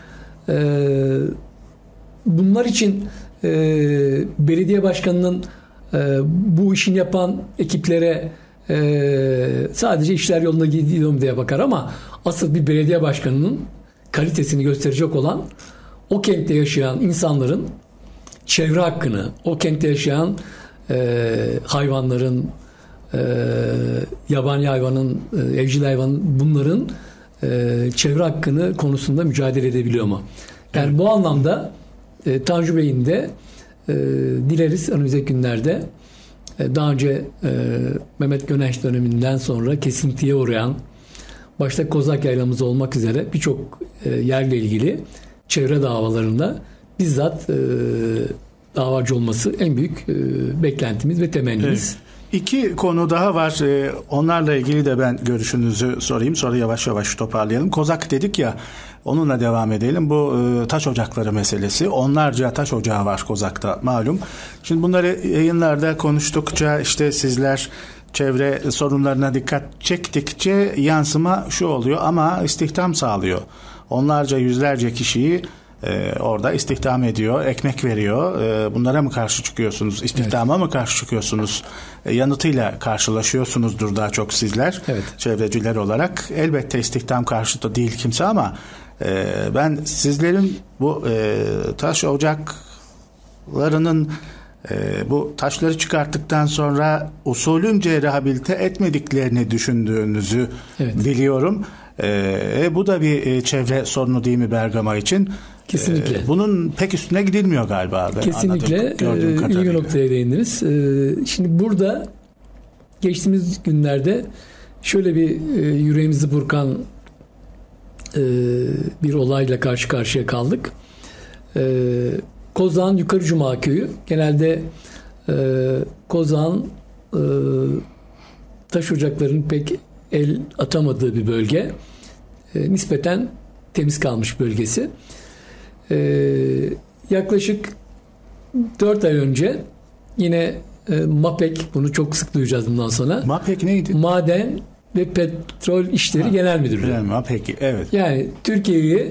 Bunlar için belediye başkanının bu işini yapan ekiplere sadece işler yolunda gidiyor mu diye bakar ama asıl bir belediye başkanının kalitesini gösterecek olan o kentte yaşayan insanların çevre hakkını, o kentte yaşayan hayvanların, yabani hayvanın, evcil hayvanın, bunların çevre hakkını konusunda mücadele edebiliyor mu? Yani evet. Bu anlamda Tanju Bey'in de dileriz önümüzdeki günlerde daha önce Mehmet Göneş döneminden sonra kesintiye uğrayan, başta Kozak Yaylamız olmak üzere birçok yerle ilgili çevre davalarında bizzat davacı olması en büyük beklentimiz ve temennimiz. Evet. İki konu daha var. Onlarla ilgili de ben görüşünüzü sorayım. Sonra yavaş yavaş toparlayalım. Kozak dedik ya, onunla devam edelim. Bu taş ocakları meselesi. Onlarca taş ocağı var Kozak'ta malum. Şimdi bunları yayınlarda konuştukça işte sizler çevre sorunlarına dikkat çektikçe yansıma şu oluyor ama istihdam sağlıyor. Onlarca yüzlerce kişiyi orada istihdam ediyor, ekmek veriyor. Bunlara mı karşı çıkıyorsunuz? İstihdama evet. mı karşı çıkıyorsunuz? Yanıtıyla karşılaşıyorsunuzdur daha çok sizler. Evet. Çevreciler olarak. Elbette istihdam karşıtı değil kimse ama ben sizlerin bu taş ocaklarının bu taşları çıkarttıktan sonra usulünce rehabilite etmediklerini düşündüğünüzü evet. biliyorum. Bu da bir çevre sorunu değil mi Bergama için? Kesinlikle. Bunun pek üstüne gidilmiyor galiba. Kesinlikle. İyi bir noktaya değindiniz. Şimdi burada geçtiğimiz günlerde şöyle bir yüreğimizi burkan bir olayla karşı karşıya kaldık. Kozağın Yukarı Cuma Köyü. Genelde Kozağın taş ocaklarının pek el atamadığı bir bölge. Nispeten temiz kalmış bölgesi. Yaklaşık 4 ay önce yine MAPEK, bunu çok sık duyacağız bundan sonra. MAPEK neydi? Maden ve Petrol İşleri Genel Müdürlüğü. Yani MAPEK, evet. Yani Türkiye'yi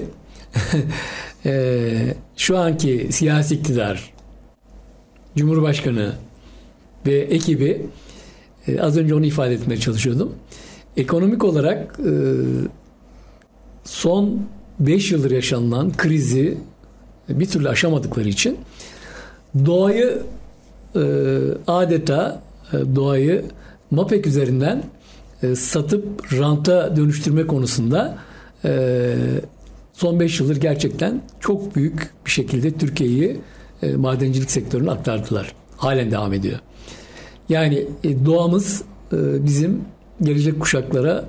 şu anki siyasi iktidar, Cumhurbaşkanı ve ekibi, az önce onu ifade etmeye çalışıyordum. Ekonomik olarak son 5 yıldır yaşanılan krizi bir türlü aşamadıkları için doğayı adeta doğayı MAPEK üzerinden satıp ranta dönüştürme konusunda son 5 yıldır gerçekten çok büyük bir şekilde Türkiye'yi madencilik sektörüne aktardılar. Halen devam ediyor. Yani doğamız bizim gelecek kuşaklara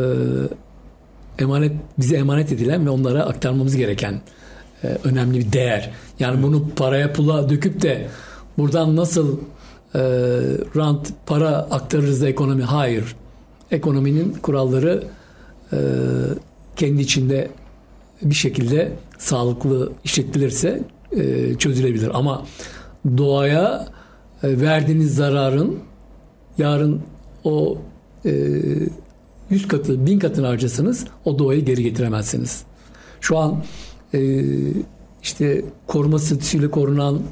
bize emanet edilen ve onlara aktarmamız gereken önemli bir değer. Yani evet. Bunu paraya pula döküp de buradan nasıl rant, para aktarırız da ekonomi? Hayır. Ekonominin kuralları kendi içinde bir şekilde sağlıklı işletilirse çözülebilir. Ama doğaya verdiğiniz zararın yarın o 100 katı, 1000 katını harcasanız o doğayı geri getiremezsiniz. Şu an işte koruma statüsüyle korunan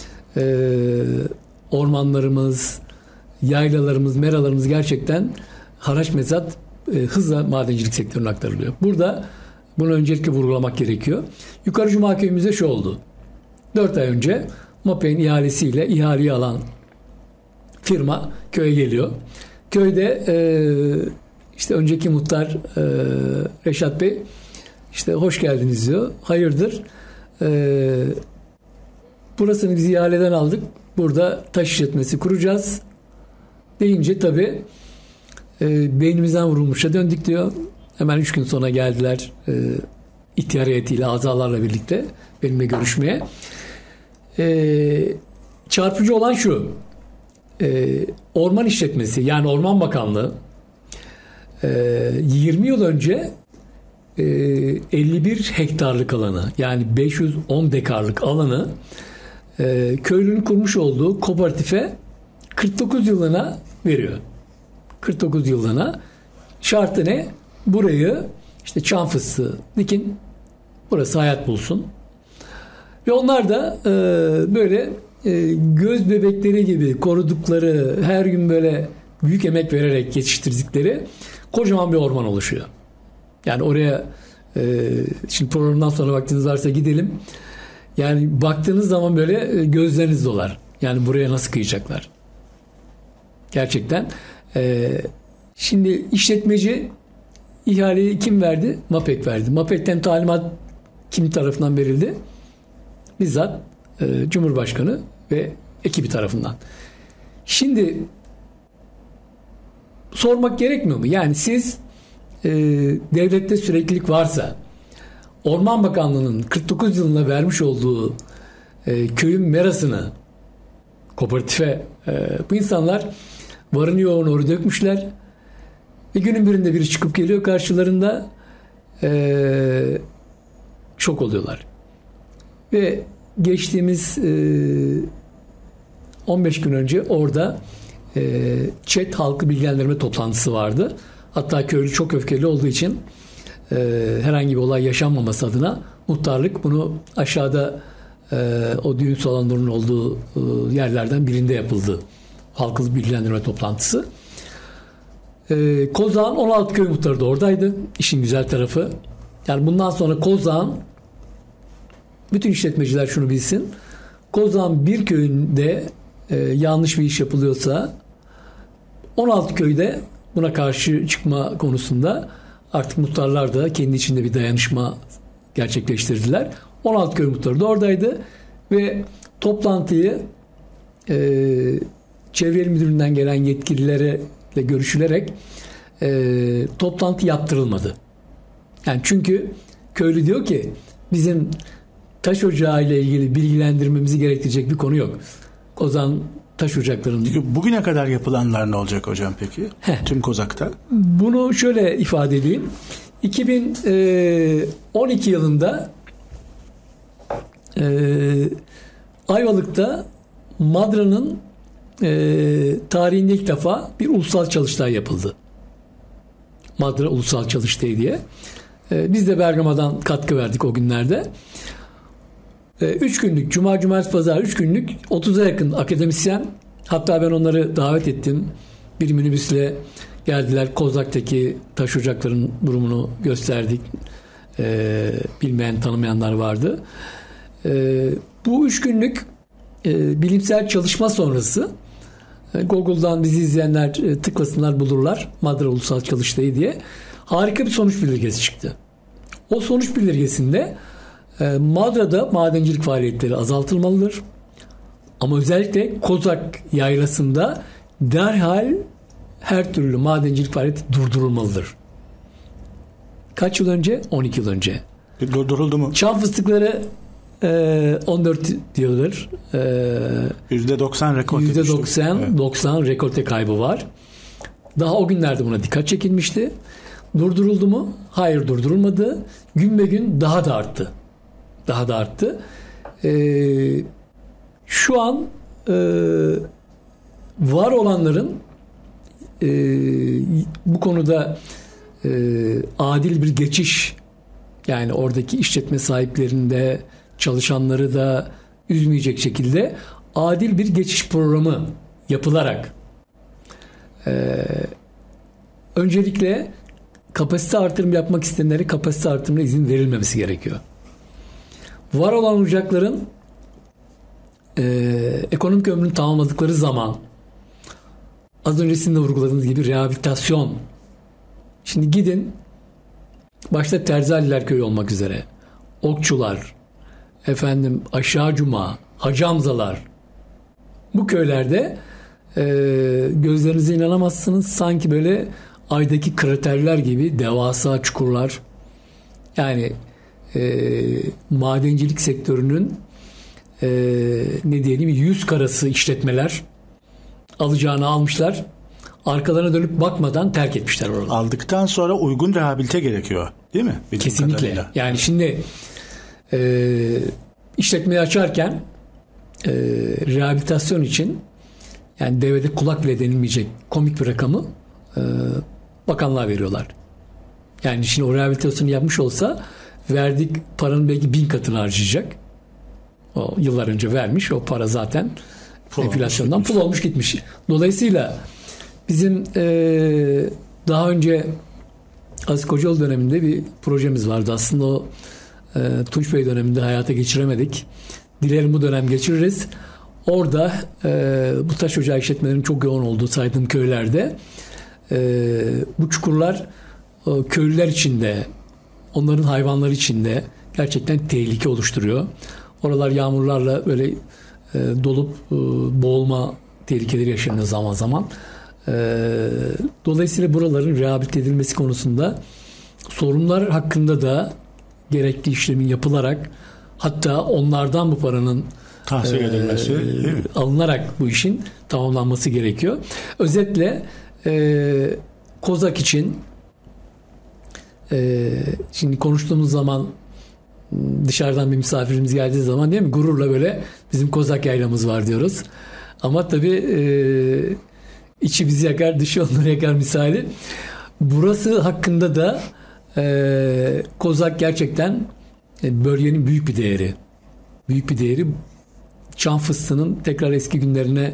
ormanlarımız, yaylalarımız, meralarımız gerçekten haraç mezat hızla madencilik sektörüne aktarılıyor. Burada bunu öncelikle vurgulamak gerekiyor. Yukarı Cuma köyümüzde şu oldu. 4 ay önce MAPEK'in ihalesiyle ihaleyi alan firma köye geliyor. Köyde işte önceki muhtar Reşat Bey işte hoş geldiniz diyor. Hayırdır? Burasını biz ihaleden aldık. Burada taş işletmesi kuracağız. Deyince tabii beynimizden vurulmuşa döndük diyor. Hemen 3 gün sonra geldiler ihtiyar heyetiyle, azalarla birlikte benimle görüşmeye. Çarpıcı olan şu. Orman işletmesi, yani Orman Bakanlığı 20 yıl önce 51 hektarlık alanı, yani 510 dekarlık alanı köylünün kurmuş olduğu kooperatife 49 yıllığına veriyor. 49 yıllığına. Şartı ne? Burayı işte çam fıstığı dikin, burası hayat bulsun. Ve onlar da böyle göz bebekleri gibi korudukları, her gün böyle büyük emek vererek yetiştirdikleri kocaman bir orman oluşuyor. Yani oraya şimdi programdan sonra vaktiniz varsa gidelim. Yani baktığınız zaman böyle gözleriniz dolar. Yani buraya nasıl kıyacaklar? Gerçekten. Şimdi işletmeci ihaleyi kim verdi? MAPEK verdi. MAPEK'ten talimat kim tarafından verildi? Bizzat Cumhurbaşkanı ve ekibi tarafından. Şimdi sormak gerekmiyor mu? Yani siz devlette süreklilik varsa, Orman Bakanlığı'nın 49 yılında vermiş olduğu köyün merasını kooperatife bu insanlar varını yoğunu oraya dökmüşler ve günün birinde biri çıkıp geliyor karşılarında, şok oluyorlar. Ve geçtiğimiz 15 gün önce orada ÇED halkı bilgilendirme toplantısı vardı. Hatta köylü çok öfkeli olduğu için herhangi bir olay yaşanmaması adına muhtarlık bunu aşağıda o düğün salonlarının olduğu yerlerden birinde yapıldı. Halkı bilgilendirme toplantısı. Kozağ'ın 16 köy muhtarı da oradaydı. İşin güzel tarafı. Yani bundan sonra Kozağ'ın, bütün işletmeciler şunu bilsin. Kozağ'ın bir köyünde yanlış bir iş yapılıyorsa 16 köyde buna karşı çıkma konusunda artık muhtarlar da kendi içinde bir dayanışma gerçekleştirdiler. 16 köy muhtarı da oradaydı ve toplantıyı Çevre İl Müdürlüğü'nden gelen yetkililerle görüşülerek toplantı yaptırılmadı. Yani çünkü köylü diyor ki bizim taş ocağı ile ilgili bilgilendirmemizi gerektirecek bir konu yok. Kozan taş ocaklarının... Bugüne kadar yapılanlar ne olacak hocam peki? Tüm Kozak'ta. Bunu şöyle ifade edeyim. 2012 yılında Ayvalık'ta Madra'nın tarihinde ilk defa bir ulusal çalıştay yapıldı. Madra Ulusal Çalıştay diye. Biz de Bergama'dan katkı verdik o günlerde. 3 günlük, Cuma, Cumartesi, Pazar 3 günlük 30'a yakın akademisyen, hatta ben onları davet ettim. Bir minibüsle geldiler. Kozak'taki taş ocaklarının durumunu gösterdik. Bilmeyen, tanımayanlar vardı. Bu 3 günlük bilimsel çalışma sonrası Google'dan bizi izleyenler tıklasınlar, bulurlar. Madra Ulusal Çalıştayı diye. Harika bir sonuç bildirgesi çıktı. O sonuç bildirgesinde Madra'da madencilik faaliyetleri azaltılmalıdır. Ama özellikle Kozak yaylasında derhal her türlü madencilik faaliyeti durdurulmalıdır. Kaç yıl önce? 12 yıl önce. Durduruldu mu? Çam fıstıkları 14 diyorlar. %90 rekolte. %90 rekolte kaybı var. Daha o günlerde buna dikkat çekilmişti. Durduruldu mu? Hayır, durdurulmadı. Gün be gün daha da arttı. Daha da arttı. Şu an var olanların bu konuda adil bir geçiş, yani oradaki işletme sahiplerinde çalışanları da üzmeyecek şekilde adil bir geçiş programı yapılarak öncelikle kapasite artırım yapmak isteyenlere kapasite artırımına izin verilmemesi gerekiyor. Var olan ocakların ekonomik ömrünü tamamladıkları zaman az önce sizin de vurguladığınız gibi rehabilitasyon. Şimdi gidin, başta Terzaliler Köyü olmak üzere, Okçular, Aşağı Cuma, Hacı Hamzalar, bu köylerde gözlerinize inanamazsınız, sanki böyle aydaki kraterler gibi devasa çukurlar. Yani madencilik sektörünün ne diyelim, 100 karası işletmeler alacağını almışlar. Arkalarına dönüp bakmadan terk etmişler oraları. Aldıktan sonra uygun rehabilite gerekiyor, değil mi? Bildiğim kesinlikle. Kadarıyla. Yani şimdi işletmeyi açarken rehabilitasyon için, yani devede kulak bile denilmeyecek komik bir rakamı bakanlığa veriyorlar. Yani şimdi o rehabilitasyonu yapmış olsa verdik paranın belki 1000 katını harcayacak. O yıllar önce vermiş. O para zaten enflasyondan pul olmuş gitmiş. Dolayısıyla bizim daha önce Aziz Kocaoğlu döneminde bir projemiz vardı. Aslında o Tunç Bey döneminde hayata geçiremedik. Dilerim bu dönem geçiririz. Orada bu taş ocağı işletmelerinin çok yoğun olduğu saydığım köylerde bu çukurlar köylüler için de, onların hayvanları için de gerçekten tehlike oluşturuyor. Oralar yağmurlarla böyle dolup boğulma tehlikeleri yaşanıyor zaman zaman. Dolayısıyla buraların rehabilite edilmesi konusunda sorunlar hakkında da gerekli işlemin yapılarak, hatta onlardan bu paranın tahsil edilmesi, değil mi? Alınarak bu işin tamamlanması gerekiyor. Özetle Kozak için şimdi konuştuğumuz zaman, dışarıdan bir misafirimiz geldiği zaman, değil mi, gururla böyle bizim Kozak yaylamız var diyoruz. Ama tabii içi bizi yakar, dışı onları yakar misali. Burası hakkında da Kozak gerçekten bölgenin büyük bir değeri. Büyük bir değeri. Çam fıstığının tekrar eski günlerine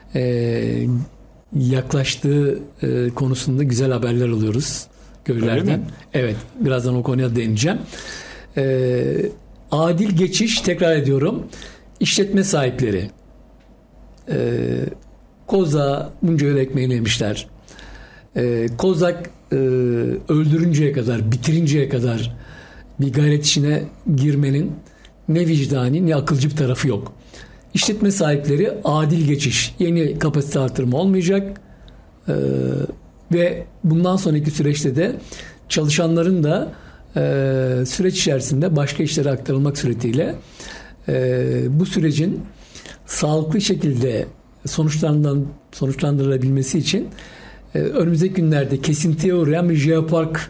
yaklaştığı konusunda güzel haberler alıyoruz köylerden. Evet, birazdan o konuya değineceğim. Adil geçiş, tekrar ediyorum, işletme sahipleri Kozak bunca yıl ekmeğini yemişler. Kozak öldürünceye kadar, bitirinceye kadar bir gayret içine girmenin ne vicdani ne akılcı bir tarafı yok. İşletme sahipleri adil geçiş, yeni kapasite artırma olmayacak ve bundan sonraki süreçte de çalışanların da süreç içerisinde başka işlere aktarılmak suretiyle bu sürecin sağlıklı şekilde sonuçlandırılabilmesi için önümüzdeki günlerde kesintiye uğrayan bir jeopark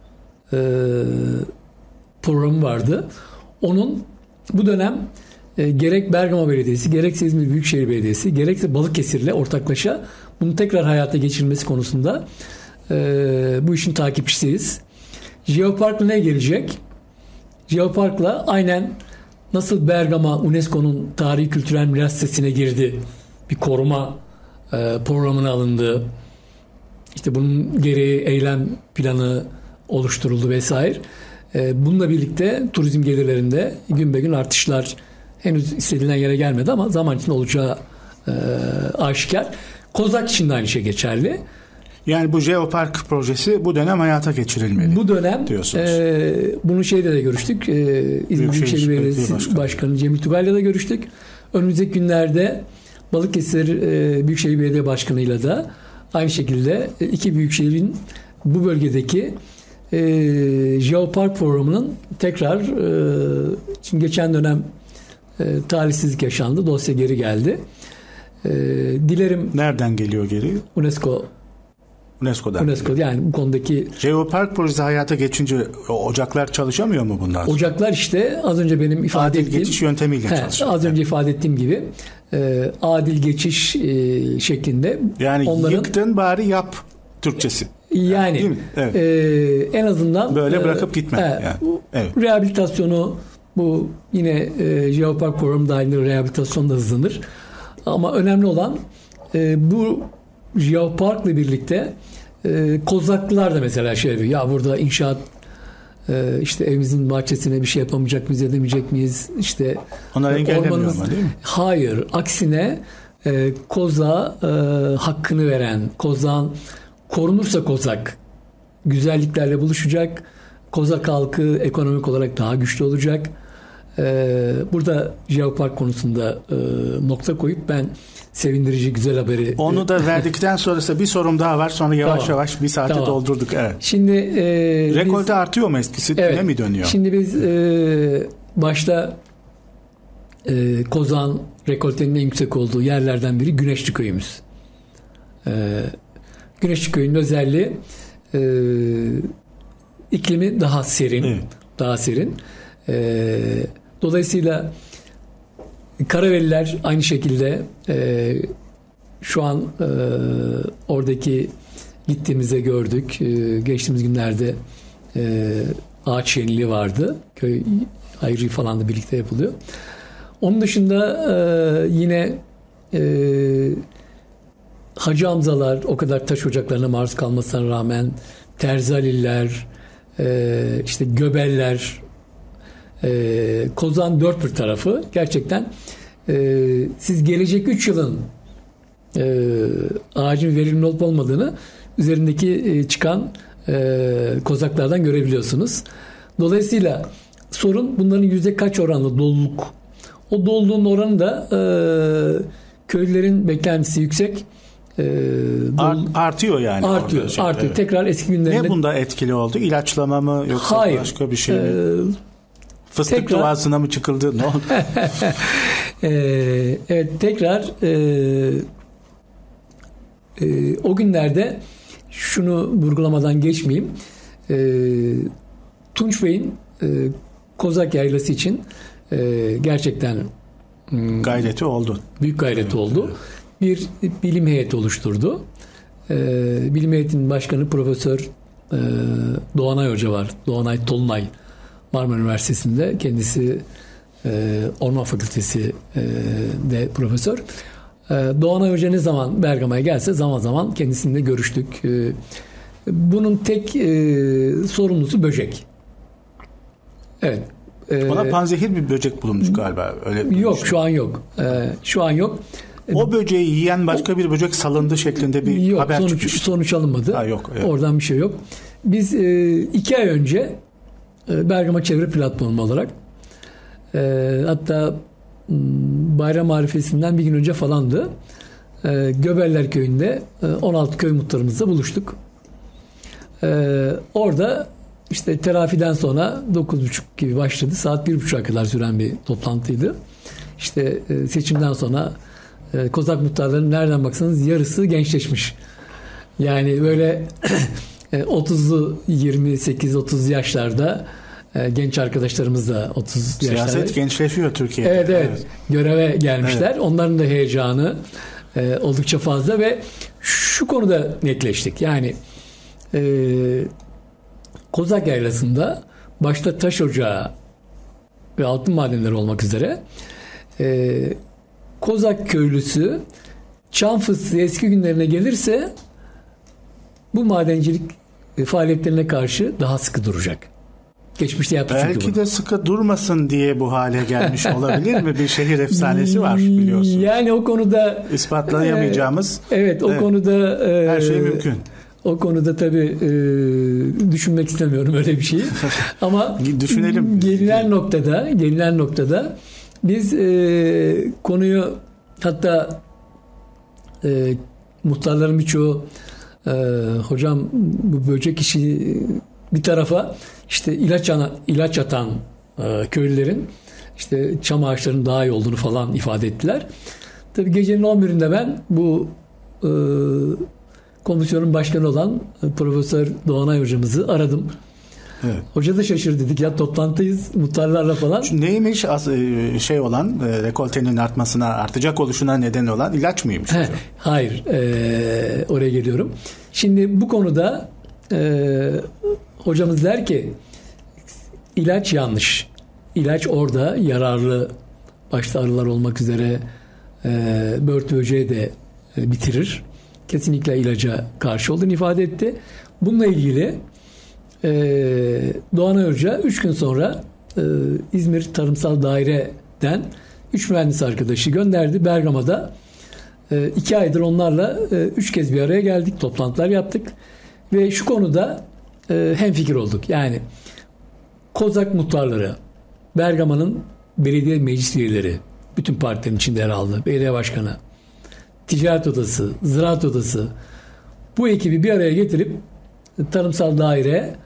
programı vardı. Onun bu dönem gerek Bergama Belediyesi, gerekse İzmir Büyükşehir Belediyesi, gerekse Balıkesir'le ortaklaşa bunu tekrar hayata geçirilmesi konusunda bu işin takipçisiyiz. Jeopark'la ne gelecek? Jeopark'la aynen nasıl Bergama UNESCO'nun tarihi kültürel miras listesine girdi, bir koruma programına alındı, İşte bunun gereği eylem planı oluşturuldu vesaire. Bununla birlikte turizm gelirlerinde gün be gün artışlar henüz istediğinden yere gelmedi ama zaman içinde olacağı aşikar. Kozak için de aynı şey geçerli. Yani bu Jeopark projesi bu dönem hayata geçirilmeli. Bu dönem diyorsunuz. Bunu şeyde de görüştük. İzmir Büyükşehir Belediyesi Başkanı Cemil Tugay'la da görüştük. Önümüzdeki günlerde Balıkesir Büyükşehir Belediye Başkanı'yla da aynı şekilde iki büyükşehirin bu bölgedeki Jeopark programının tekrar şimdi geçen dönem talihsizlik yaşandı. Dosya geri geldi. Dilerim. Nereden geliyor geri? UNESCO'dan. Yani bu konudaki Jeopark projesi hayata geçince ocaklar çalışamıyor mu bunlar? Ocaklar işte az önce benim ifade ettiğim adil geçiş yöntemiyle çalışıyor. Az önce ifade ettiğim gibi adil geçiş şeklinde. Yani onların, yıktın bari yap Türkçesi. Yani evet. En azından böyle bırakıp gitme. Yani. Evet. Rehabilitasyonu bu yine Jeopark programı dahilinde rehabilitasyon da hızlanır. Ama önemli olan bu Jeopark'la birlikte Kozaklılar da mesela şey yapıyor. Ya burada inşaat işte evimizin bahçesine bir şey yapamayacak mıyız, edemeyecek miyiz? İşte onlar engellemiyor ama değil mi? Hayır. Aksine Kozak'a hakkını veren, Kozak'ın korunursa Kozak güzelliklerle buluşacak. Kozak halkı ekonomik olarak daha güçlü olacak. Burada Jeopark konusunda nokta koyup ben sevindirici güzel haberi... Onu da verdikten sonrası bir sorum daha var. Sonra yavaş yavaş bir saate doldurduk. Evet. Şimdi rekolte artıyor mu, eskisi ne mi dönüyor? Şimdi biz başta Kozak'ın rekoltenin en yüksek olduğu yerlerden biri Güneşli Köyümüz. Güneşli Köyü'nün özelliği iklimi daha serin. Evet. Daha serin. Dolayısıyla Karaveliler aynı şekilde şu an oradaki gittiğimizde gördük. Geçtiğimiz günlerde ağaç şenliği vardı. Köy ayrı falan da birlikte yapılıyor. Onun dışında yine Hacı Hamzalar o kadar taş ocaklarına maruz kalmasına rağmen Terzaliler, işte Göbeller, Kozak'ın dört bir tarafı gerçekten siz gelecek 3 yılın ağacın verimli olup olmadığını üzerindeki çıkan kozaklardan görebiliyorsunuz. Dolayısıyla sorun bunların yüzde kaç oranlı doluluk. O doluluğun oranı da köylülerin beklentisi yüksek. Artıyor yani. Artıyor. Evet. Tekrar eski günlerinde. Ne bunda etkili oldu? İlaçlama mı yoksa hayır, başka bir şey mi? Fıstık duasına mı çıkıldı? Ne oldu? Evet, tekrar o günlerde şunu vurgulamadan geçmeyeyim. Tunç Bey'in Kozak Yaylası için gerçekten gayreti oldu. Büyük gayreti oldu. Evet. Bir bilim heyeti oluşturdu. Bilim heyetinin başkanı Profesör Doğanay Hoca var. Doğanay Tolunay, Marmara Üniversitesi'nde. Kendisi Orman Fakültesi de profesör. Doğanay Hoca ne zaman Bergama'ya gelse zaman zaman kendisiyle görüştük. Bunun tek sorumlusu böcek. Evet. Ona panzehir bir böcek bulunmuş galiba. Öyle yok, şu an yok. Şu an yok. O böceği yiyen başka bir böcek salındı şeklinde bir haber çıkmış. Sonuç alınmadı. Yok. Oradan bir şey yok. Biz 2 ay önce Bergama Çevre Platformu olarak hatta bayram arifesinden bir gün önce falandı. Göbeller Köyü'nde 16 köy muhtarımızla buluştuk. Orada işte terafiden sonra 9.30 gibi başladı. Saat 1.30'a kadar süren bir toplantıydı. İşte seçimden sonra Kozak muhtarlarının nereden baksanız yarısı gençleşmiş. Yani böyle 30'lu 28-30 yaşlarda genç arkadaşlarımız da 30 yaşlarda. Siyaset gençleşiyor Türkiye'de. Evet. Göreve gelmişler. Evet. Onların da heyecanı oldukça fazla ve şu konuda netleştik. Yani Kozak Yaylası'nda başta taş ocağı ve altın madenleri olmak üzere Kozak köylüsü çam fıstığı eski günlerine gelirse bu madencilik faaliyetlerine karşı daha sıkı duracak. Geçmişte yaptı çünkü belki de sıkı durmasın diye bu hale gelmiş olabilir mi? Bir şehir efsanesi var biliyorsunuz. Yani o konuda ispatlayamayacağımız. Evet, o konuda her şey mümkün. O konuda tabii düşünmek istemiyorum öyle bir şeyi. Ama düşünelim. Gelinen noktada biz konuyu hatta muhtarların birçoğu hocam bu böcek işi bir tarafa işte ilaç atan köylülerin işte çam ağaçlarının daha iyi olduğunu falan ifade ettiler. Tabii gecenin 11'inde ben bu komisyonun başkanı olan Profesör Doğanay hocamızı aradım. Evet. Hoca da şaşırdı, dedik ya toplantıdayız muhtarlarla falan. Neymiş olan rekoltenin artacak oluşuna neden olan ilaç mıymış? Hayır, oraya geliyorum. Şimdi bu konuda hocamız der ki ilaç yanlış. İlaç orada yararlı, başta arılar olmak üzere börtü böceği de bitirir. Kesinlikle ilaca karşı olduğunu ifade etti. Bununla ilgili Doğanay Hoca 3 gün sonra İzmir Tarımsal Daire'den 3 mühendis arkadaşı gönderdi. Bergama'da 2 aydır onlarla 3 kez bir araya geldik, toplantılar yaptık ve şu konuda hemfikir olduk. Yani Kozak muhtarları, Bergama'nın belediye meclis üyeleri, bütün partilerin içinde yer aldı, belediye başkanı, ticaret odası, ziraat odası, bu ekibi bir araya getirip tarımsal daire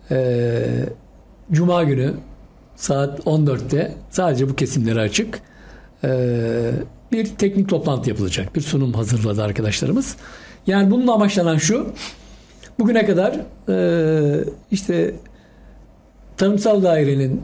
Cuma günü saat 14'te sadece bu kesimlere açık bir teknik toplantı yapılacak. Bir sunum hazırladı arkadaşlarımız. Yani bunun amaçlanan şu: bugüne kadar işte tarımsal dairenin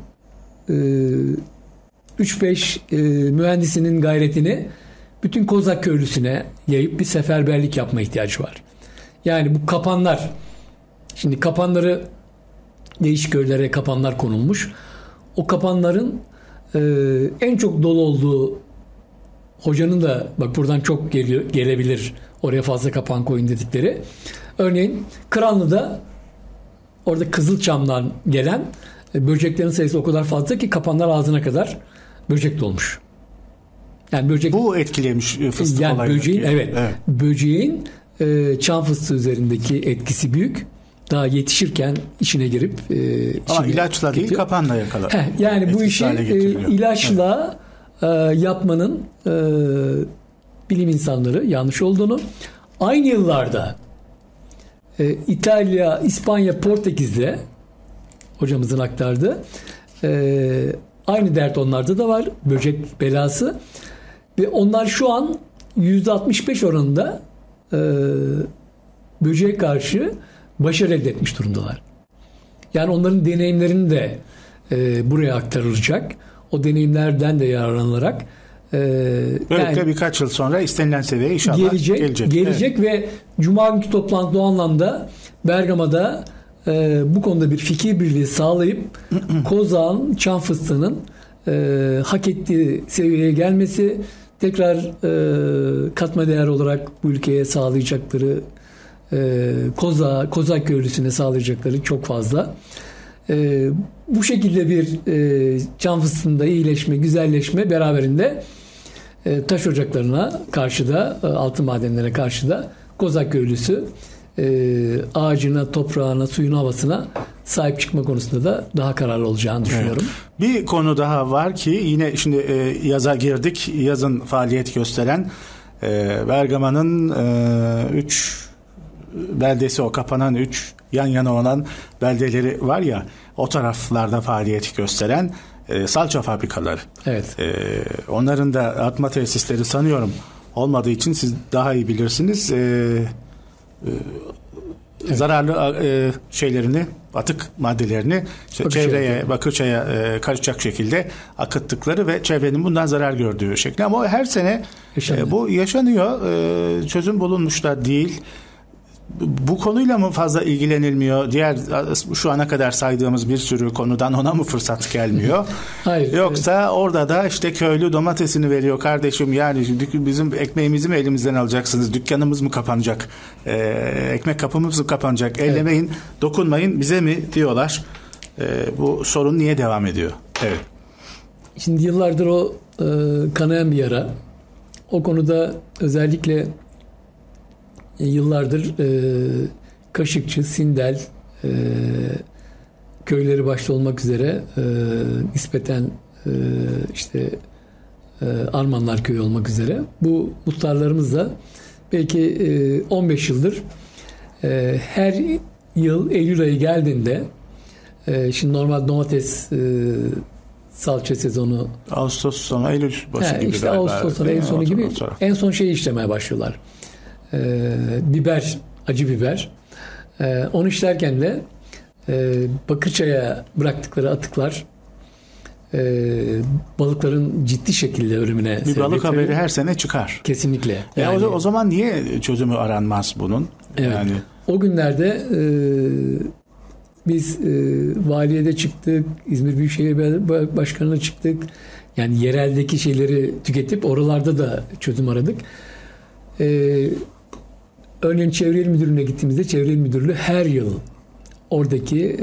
3-5 mühendisinin gayretini bütün Kozak köylüsüne yayıp bir seferberlik yapma ihtiyacı var. Yani bu kapanlar, şimdi kapanları değişik köylere kapanlar konulmuş. O kapanların en çok dolu olduğu, hocanın da bak buradan çok gelebilir oraya fazla kapan koyun dedikleri. Örneğin Kıranlı'da orada Kızılçam'dan gelen böceklerin sayısı o kadar fazla ki kapanlar ağzına kadar böcek dolmuş. Yani böcek, bu etkilemiş fıstık yani olayını. Böceğin, evet. Böceğin çam fıstığı üzerindeki etkisi büyük. Daha yetişirken içine girip ama ilaçla değil, kapanla yakalar. Yani bu işi ilaçla yapmanın bilim insanları yanlış olduğunu, aynı yıllarda İtalya, İspanya, Portekiz'de hocamızın aktardığı aynı dert onlarda da var, böcek belası, ve onlar şu an %65 oranında böceğe karşı başarı elde etmiş durumdalar. Yani onların deneyimlerini de buraya aktarılacak. O deneyimlerden de yararlanılarak böylelikle yani birkaç yıl sonra istenilen seviyeye inşallah gelecek. Ve Cuma günkü toplantıda o anlamda Bergama'da bu konuda bir fikir birliği sağlayıp Kozağ'ın çam fıstığının hak ettiği seviyeye gelmesi, tekrar katma değer olarak bu ülkeye sağlayacakları, Kozak köylüsüne sağlayacakları çok fazla. Bu şekilde bir çam fıstığında iyileşme, güzelleşme beraberinde taş ocaklarına karşı da, altın madenlerine karşı da Kozak köylüsü ağacına, toprağına, suyun, havasına sahip çıkma konusunda da daha kararlı olacağını düşünüyorum. Evet. Bir konu daha var ki yine şimdi yaza girdik. Yazın faaliyet gösteren Bergama'nın 3 beldesi, o kapanan 3 yan yana olan beldeleri var ya, o taraflarda faaliyet gösteren salça fabrikaları. Evet. Onların da arıtma tesisleri sanıyorum olmadığı için siz daha iyi bilirsiniz. Evet. Zararlı şeylerini, atık maddelerini işte çevreye, Bakırçay'a karışacak şekilde akıttıkları ve çevrenin bundan zarar gördüğü şekli. Ama her sene bu yaşanıyor. Çözüm bulunmuş da değil. Bu konuyla mı fazla ilgilenilmiyor? Diğer şu ana kadar saydığımız bir sürü konudan ona mı fırsat gelmiyor? Hayır. Yoksa orada da işte köylü domatesini veriyor kardeşim, yani bizim ekmeğimizi mi elimizden alacaksınız? Dükkanımız mı kapanacak? Ekmek kapımız mı kapanacak? Ellemeyin, dokunmayın bize mi diyorlar? Bu sorun niye devam ediyor? Evet. Şimdi yıllardır o kanayan bir yara. O konuda özellikle yıllardır Kaşıkçı, Sindel köyleri başta olmak üzere nispeten işte Armanlar köyü olmak üzere bu muhtarlarımız da belki 15 yıldır her yıl Eylül ayı geldiğinde, şimdi normal domates salça sezonu Ağustos sonu, Eylül başı gibi işte Ağustos sonu, Eylül sonu gibi en son şeyi işlemeye başlıyorlar. Biber, acı biber. Onu işlerken de Bakırçay'a bıraktıkları atıklar balıkların ciddi şekilde ölümüne bir balık haberi her sene çıkar. Kesinlikle. Yani, o zaman niye çözümü aranmaz bunun? Evet. Yani o günlerde biz valiyede çıktık, İzmir Büyükşehir Başkanı'na çıktık. Yani yereldeki şeyleri tüketip oralarda da çözüm aradık. Örneğin Çevre İl Müdürlüğü'ne gittiğimizde Çevre İl Müdürlüğü her yıl oradaki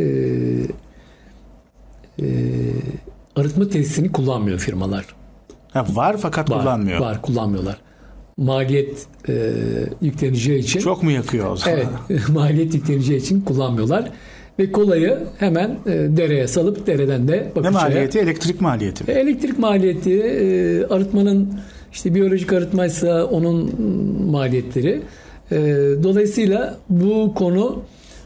arıtma tesisini kullanmıyor firmalar. Var fakat kullanmıyor. Var, kullanmıyorlar. maliyet yükleneceği için. Çok mu yakıyor o zaman? Evet, maliyet yükleneceği için kullanmıyorlar. Ve kolayı hemen dereye salıp dereden de Bakırçay'a. Ne maliyeti? Elektrik maliyeti mi? Elektrik maliyeti, arıtmanın işte biyolojik arıtmaysa onun maliyetleri. Dolayısıyla bu konu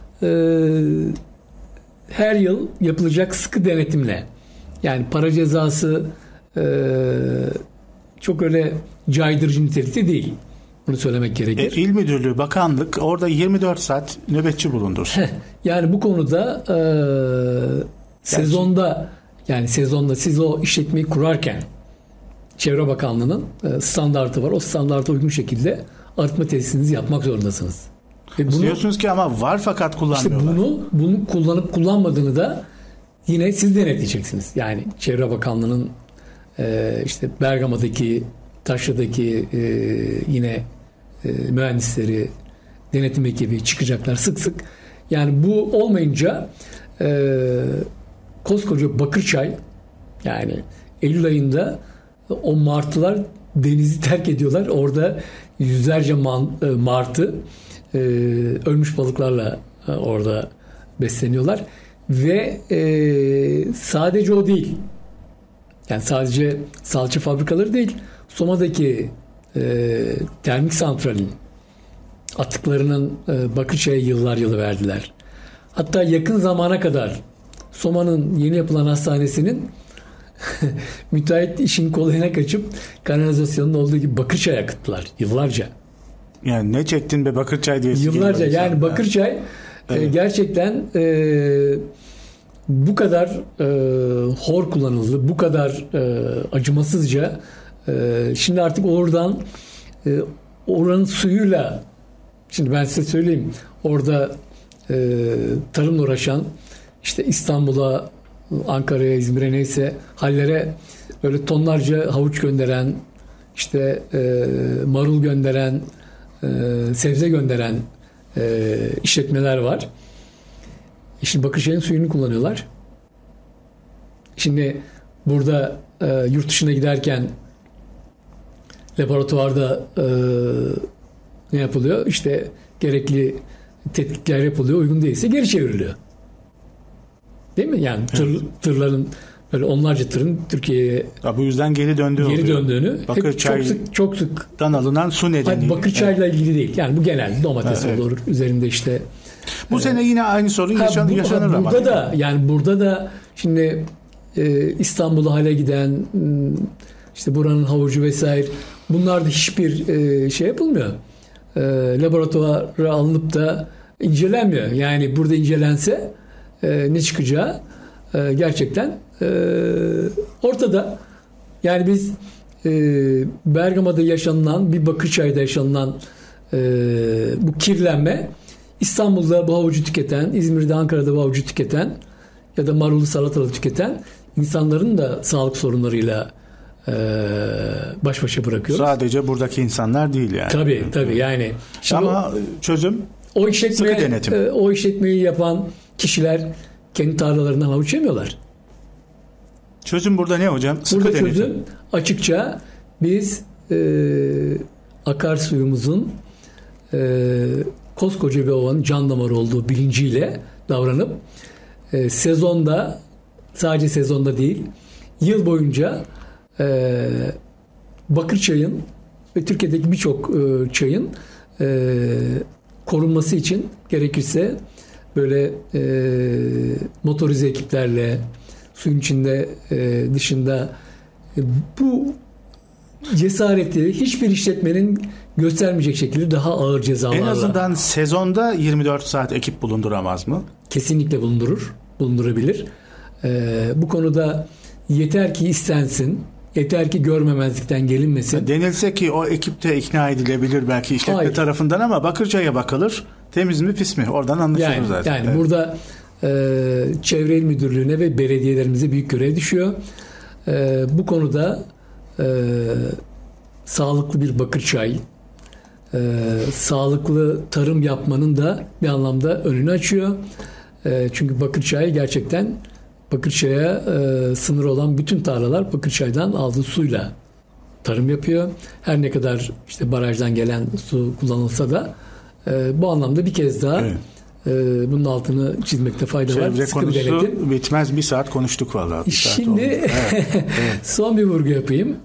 her yıl yapılacak sıkı denetimle, yani para cezası çok öyle caydırıcı nitelikte değil. Bunu söylemek gerekir. İl Müdürlüğü, bakanlık orada 24 saat nöbetçi bulundursun. Yani bu konuda sezonda siz o işletmeyi kurarken Çevre Bakanlığı'nın standartı var. O standarta uygun şekilde arıtma tesisinizi yapmak zorundasınız. Ve bunu, diyorsunuz ki ama var fakat kullanmıyorlar. İşte bunu kullanıp kullanmadığını da yine siz denetleyeceksiniz. Yani Çevre Bakanlığı'nın işte Bergama'daki, Taşra'daki yine mühendisleri, denetim ekibi çıkacaklar sık sık. Yani bu olmayınca koskoca Bakırçay, yani Eylül ayında o martılar denizi terk ediyorlar. Orada yüzlerce martı ölmüş balıklarla orada besleniyorlar. Ve sadece o değil. Yani sadece salça fabrikaları değil. Soma'daki termik santralin atıklarının Bakırçay'a yıllar yılı verdiler. Hatta yakın zamana kadar Soma'nın yeni yapılan hastanesinin müteahhit işin kolayına kaçıp kanalizasyonun olduğu gibi Bakırçay'a akıttılar yıllarca. Yani ne çektin be Bakırçay diye. Yıllarca yani Bakırçay evet. Gerçekten bu kadar hor kullanıldı, bu kadar acımasızca. Şimdi artık oradan oranın suyuyla, şimdi ben size söyleyeyim, orada tarımla uğraşan, işte İstanbul'a, Ankara'ya, İzmir'e, neyse hallere öyle tonlarca havuç gönderen, işte marul gönderen, sebze gönderen işletmeler var. Şimdi Bakırçay'ın suyunu kullanıyorlar. Şimdi burada yurt dışına giderken laboratuvarda ne yapılıyor? İşte gerekli tetkikler yapılıyor. Uygun değilse geri çevriliyor. Değil mi? Yani tırların böyle onlarca tırın Türkiye'ye bu yüzden geri döndüğünü çok sıktan alınan su nedeniyle. Bakırçay'la ilgili değil. Yani bu genel domates olur. Üzerinde işte bu sene yine aynı sorun yaşanır ama. Burada da şimdi İstanbul'a hale giden, işte buranın havucu vesaire, bunlarda hiçbir şey yapılmıyor. Laboratuvara alınıp da incelenmiyor. Yani burada incelense ne çıkacağı gerçekten ortada. Yani biz Bergama'da yaşanılan, bir Bakırçay'da yaşanılan bu kirlenme, İstanbul'da bu havucu tüketen, İzmir'de, Ankara'da bu havucu tüketen ya da marulu, salatalı tüketen insanların da sağlık sorunlarıyla baş başa bırakıyoruz. Sadece buradaki insanlar değil yani. Tabii yani. Ama çözüm sıkı denetim. O işletmeyi yapan kişiler kendi tarlalarından havuç yemiyorlar. Çözüm burada ne hocam? Sıkı denetim. Çözüm açıkça biz akarsuyumuzun koskoca bir ovanın can damarı olduğu bilinciyle davranıp sezonda, sadece sezonda değil, yıl boyunca Bakırçay'ın ve Türkiye'deki birçok çayın korunması için gerekirse böyle motorize ekiplerle suyun içinde dışında bu cesareti hiçbir işletmenin göstermeyecek şekilde daha ağır cezalarla. En azından sezonda 24 saat ekip bulunduramaz mı? Kesinlikle bulundurabilir. Bu konuda yeter ki istensin, yeter ki görmemezlikten gelinmesin. Denilse ki o ekipte ikna edilebilir belki işletme tarafından, ama Bakırçay'a bakılır. Temiz mi pis mi? Oradan anlaşılır zaten. Yani burada Çevre İl Müdürlüğü'ne ve belediyelerimize büyük görev düşüyor. Bu konuda sağlıklı bir Bakırçay, sağlıklı tarım yapmanın da bir anlamda önünü açıyor. Çünkü Bakırçay gerçekten, Bakırçay'a sınır olan bütün tarlalar Bakırçay'dan aldığı suyla tarım yapıyor. Her ne kadar işte barajdan gelen su kullanılsa da bu anlamda bir kez daha bunun altını çizmekte fayda var. Çevre konusu bitmez, bir saat konuştuk vallahi. Şimdi evet. Son bir vurgu yapayım.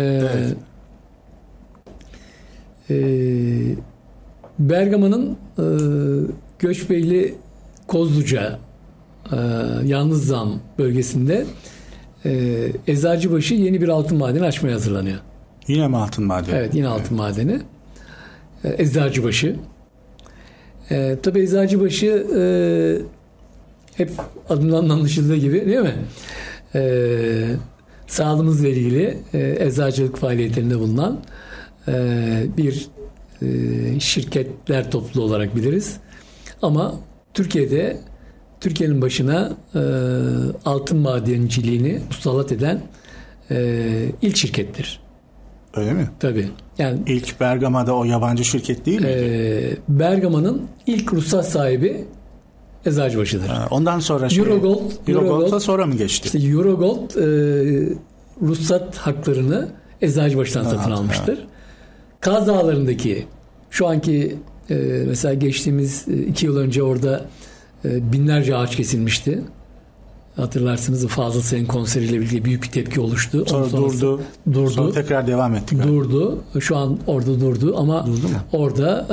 Bergama'nın Göçbeyli Kozluca Yalnızam bölgesinde Eczacıbaşı yeni bir altın madeni açmaya hazırlanıyor. Yine mi altın madeni? Evet, yine altın madeni. Eczacıbaşı. Tabii Eczacıbaşı hep adından anlaşıldığı gibi, değil mi? Sağlığımızla ilgili eczacılık faaliyetlerinde bulunan bir şirketler topluluğu olarak biliriz. Ama Türkiye'nin başına altın madenciliğini musallat eden ilk şirkettir. Öyle mi? Tabii. Yani ilk Bergama'da o yabancı şirket değil miydi? Bergama'nın ilk ruhsat sahibi Eczacıbaşı'dır. Ondan sonra Eurogold'a sonra mı geçti? İşte Eurogold ruhsat haklarını Eczacıbaşı'dan satın almıştır. Evet. Kaz Dağları'ndaki şu anki mesela geçtiğimiz 2 yıl önce orada binlerce ağaç kesilmişti. Hatırlarsınız, Fazıl Say'ın konseriyle birlikte büyük bir tepki oluştu. Sonra durdu. Sonra tekrar devam etti. Durdu. Şu an orada durdu ama orada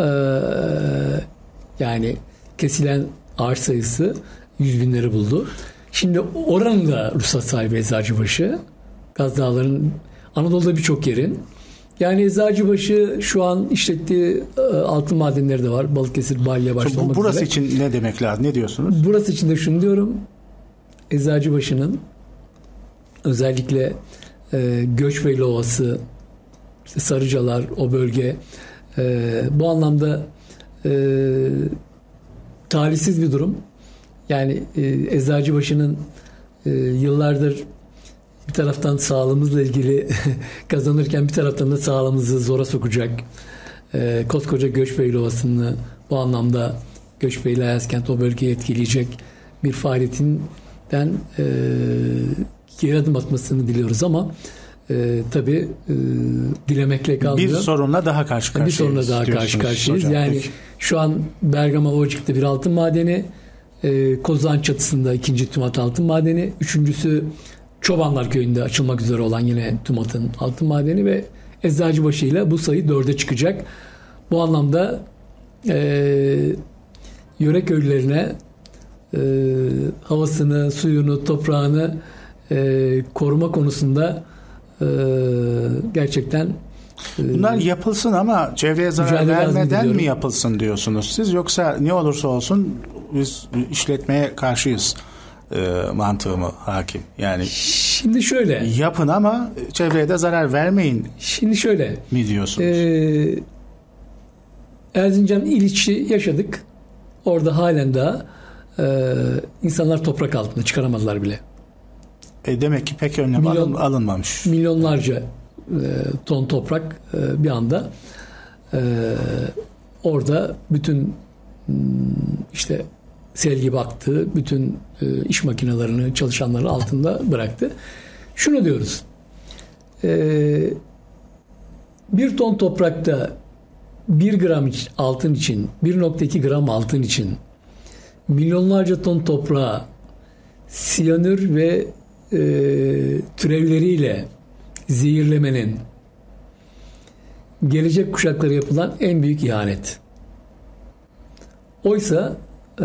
yani kesilen ağaç sayısı 100 binleri buldu. Şimdi oranın da ruhsat sahibi Eczacıbaşı. Kaz Dağları'nın Anadolu'da birçok yerin. Yani Eczacıbaşı şu an işlettiği altın madenleri de var. Balıkesir, Balya başta olmak üzere. Burası için ne demek lazım? Ne diyorsunuz? Burası için de şunu diyorum. Eczacıbaşı'nın özellikle Göçbeyli Ovası, işte Sarıcalar, o bölge bu anlamda talihsiz bir durum. Yani Eczacıbaşı'nın yıllardır bir taraftan sağlığımızla ilgili kazanırken bir taraftan da sağlığımızı zora sokacak koskoca Göçbeyli Ovası'nı bu anlamda Göçbeyli Ayazkent o bölgeyi etkileyecek bir faaliyetinden geri adım atmasını diliyoruz ama tabii dilemekle kalmıyor. Bir sorunla daha karşı karşıyayız. Bir sorunla daha karşı karşıyayız. Hocam, yani peki. Şu an Bergama Ovacık'ta bir altın madeni, Kozan Çatısı'nda 2. TÜMAT altın madeni, 3.'sü Çobanlar Köyü'nde açılmak üzere olan yine TÜMAT'ın altın madeni ve Eczacıbaşı ile bu sayı 4'e çıkacak. Bu anlamda yöre köylülerine havasını, suyunu, toprağını koruma konusunda gerçekten bunlar yapılsın ama çevreye zarar vermeden mi yapılsın diyorsunuz siz, yoksa ne olursa olsun biz işletmeye karşıyız mantığı mı hakim? Yani şimdi şöyle yapın ama çevreye de zarar vermeyin. Şimdi şöyle mi diyorsunuz? Erzincan İliç'i yaşadık. Orada halen daha insanlar toprak altında çıkaramadılar bile. Demek ki pek önlem alınmamış. Milyonlarca ton toprak bir anda orada bütün işte sel gibi aktı. Bütün iş makinelerini, çalışanları altında bıraktı. Şunu diyoruz. 1 ton toprakta 1 gram altın için, 1.2 gram altın için milyonlarca ton toprağa siyanür ve türevleriyle zehirlemenin gelecek kuşaklara yapılan en büyük ihanet. Oysa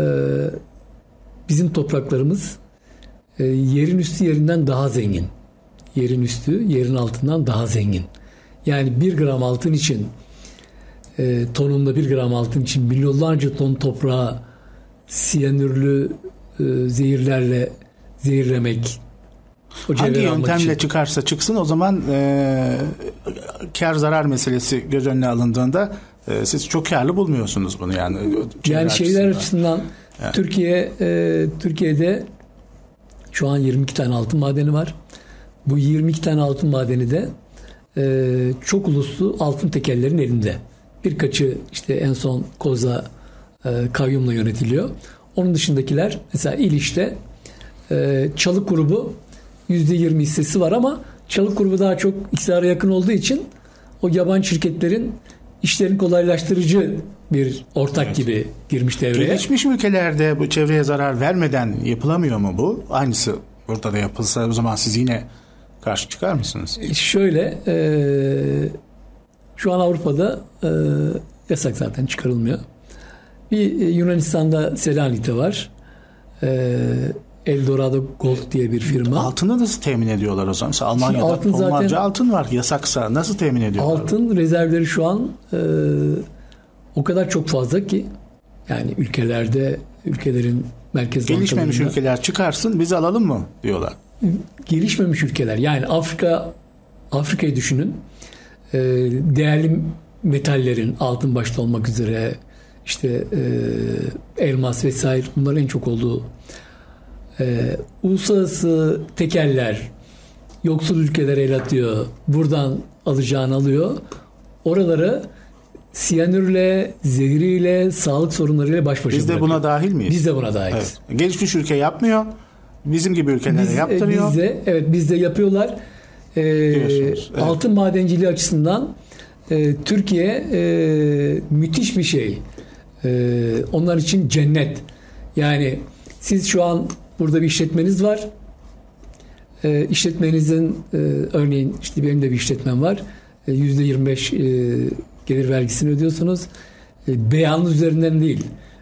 bizim topraklarımız yerin üstü yerinden daha zengin. Yerin üstü yerin altından daha zengin. Yani 1 gram altın için tonunda 1 gram altın için milyonlarca ton toprağa siyanürlü zehirlerle zehirlemek, hangi yöntemle çıkarsa çıksın o zaman kar zarar meselesi göz önüne alındığında siz çok karlı bulmuyorsunuz bunu yani. Yani şeyler açısından evet. Türkiye'de şu an 22 tane altın madeni var. Bu 22 tane altın madeni de çok uluslu altın tekellerin elinde. Birkaçı işte en son Koza kayyumla yönetiliyor. Onun dışındakiler mesela İliç'te Çalık grubu %20 hissesi var ama Çalık grubu daha çok iktidara yakın olduğu için o yabancı şirketlerin işlerini kolaylaştırıcı bir ortak gibi girmiş devreye. Gelişmiş ülkelerde bu çevreye zarar vermeden yapılamıyor mu bu? Aynısı burada da yapılsa o zaman siz yine karşı çıkar mısınız? Şöyle, şu an Avrupa'da yasak zaten, çıkarılmıyor. Bir Yunanistan'da Selanik'te var. Eldorado Gold diye bir firma. Altını nasıl temin ediyorlar o zaman? Mesela Almanya'da tonlarca altın var. Yasaksa nasıl temin ediyorlar? Altın rezervleri şu an o kadar çok fazla ki, yani ülkelerin merkez gelişmemiş ülkeler çıkarsın, biz alalım mı diyorlar. Gelişmemiş ülkeler, yani Afrika'yı düşünün. Değerli metallerin, altın başta olmak üzere, işte elmas vesaire, bunların en çok olduğu uluslararası tekeller yoksul ülkelere el atıyor. Buradan alacağını alıyor. Oraları siyanürle, zehriyle, sağlık sorunlarıyla baş başa Biz de buna dahil miyiz? Biz de buna dahiliz. Evet. Gelişmiş ülke yapmıyor. Bizim gibi ülkelere yaptırıyor. Bizde yapıyorlar. Evet. Altın madenciliği açısından Türkiye müthiş bir şey. Onlar için cennet. Yani siz şu an burada bir işletmeniz var. İşletmenizin örneğin işte benim de bir işletmem var. %25 gelir vergisini ödüyorsunuz. Beyanın üzerinden değil.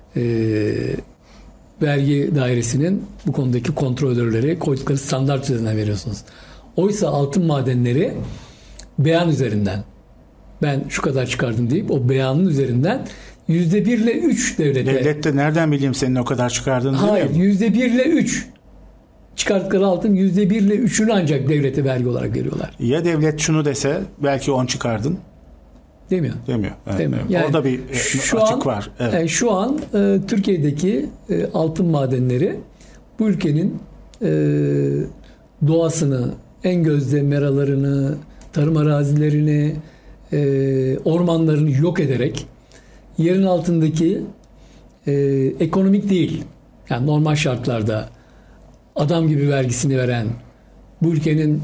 Vergi dairesinin bu konudaki kontrolörleri koydukları standart üzerinden veriyorsunuz. Oysa altın madenleri beyan üzerinden, ben şu kadar çıkardım deyip o beyanın üzerinden %1 ile 3 devlete. Devlette nereden bileyim senin o kadar çıkardığını? Hayır, %1 ile 3 çıkarttıkları altın %1 ile 3'ünü ancak devlete vergi olarak veriyorlar. Ya devlet şunu dese belki 10 çıkardın. Demiyor. Evet. Demiyor. Yani orada bir açık var. Evet. Yani şu an Türkiye'deki altın madenleri bu ülkenin doğasını, en gözde meralarını, tarım arazilerini, ormanlarını yok ederek yerin altındaki ekonomik değil, yani normal şartlarda adam gibi vergisini veren bu ülkenin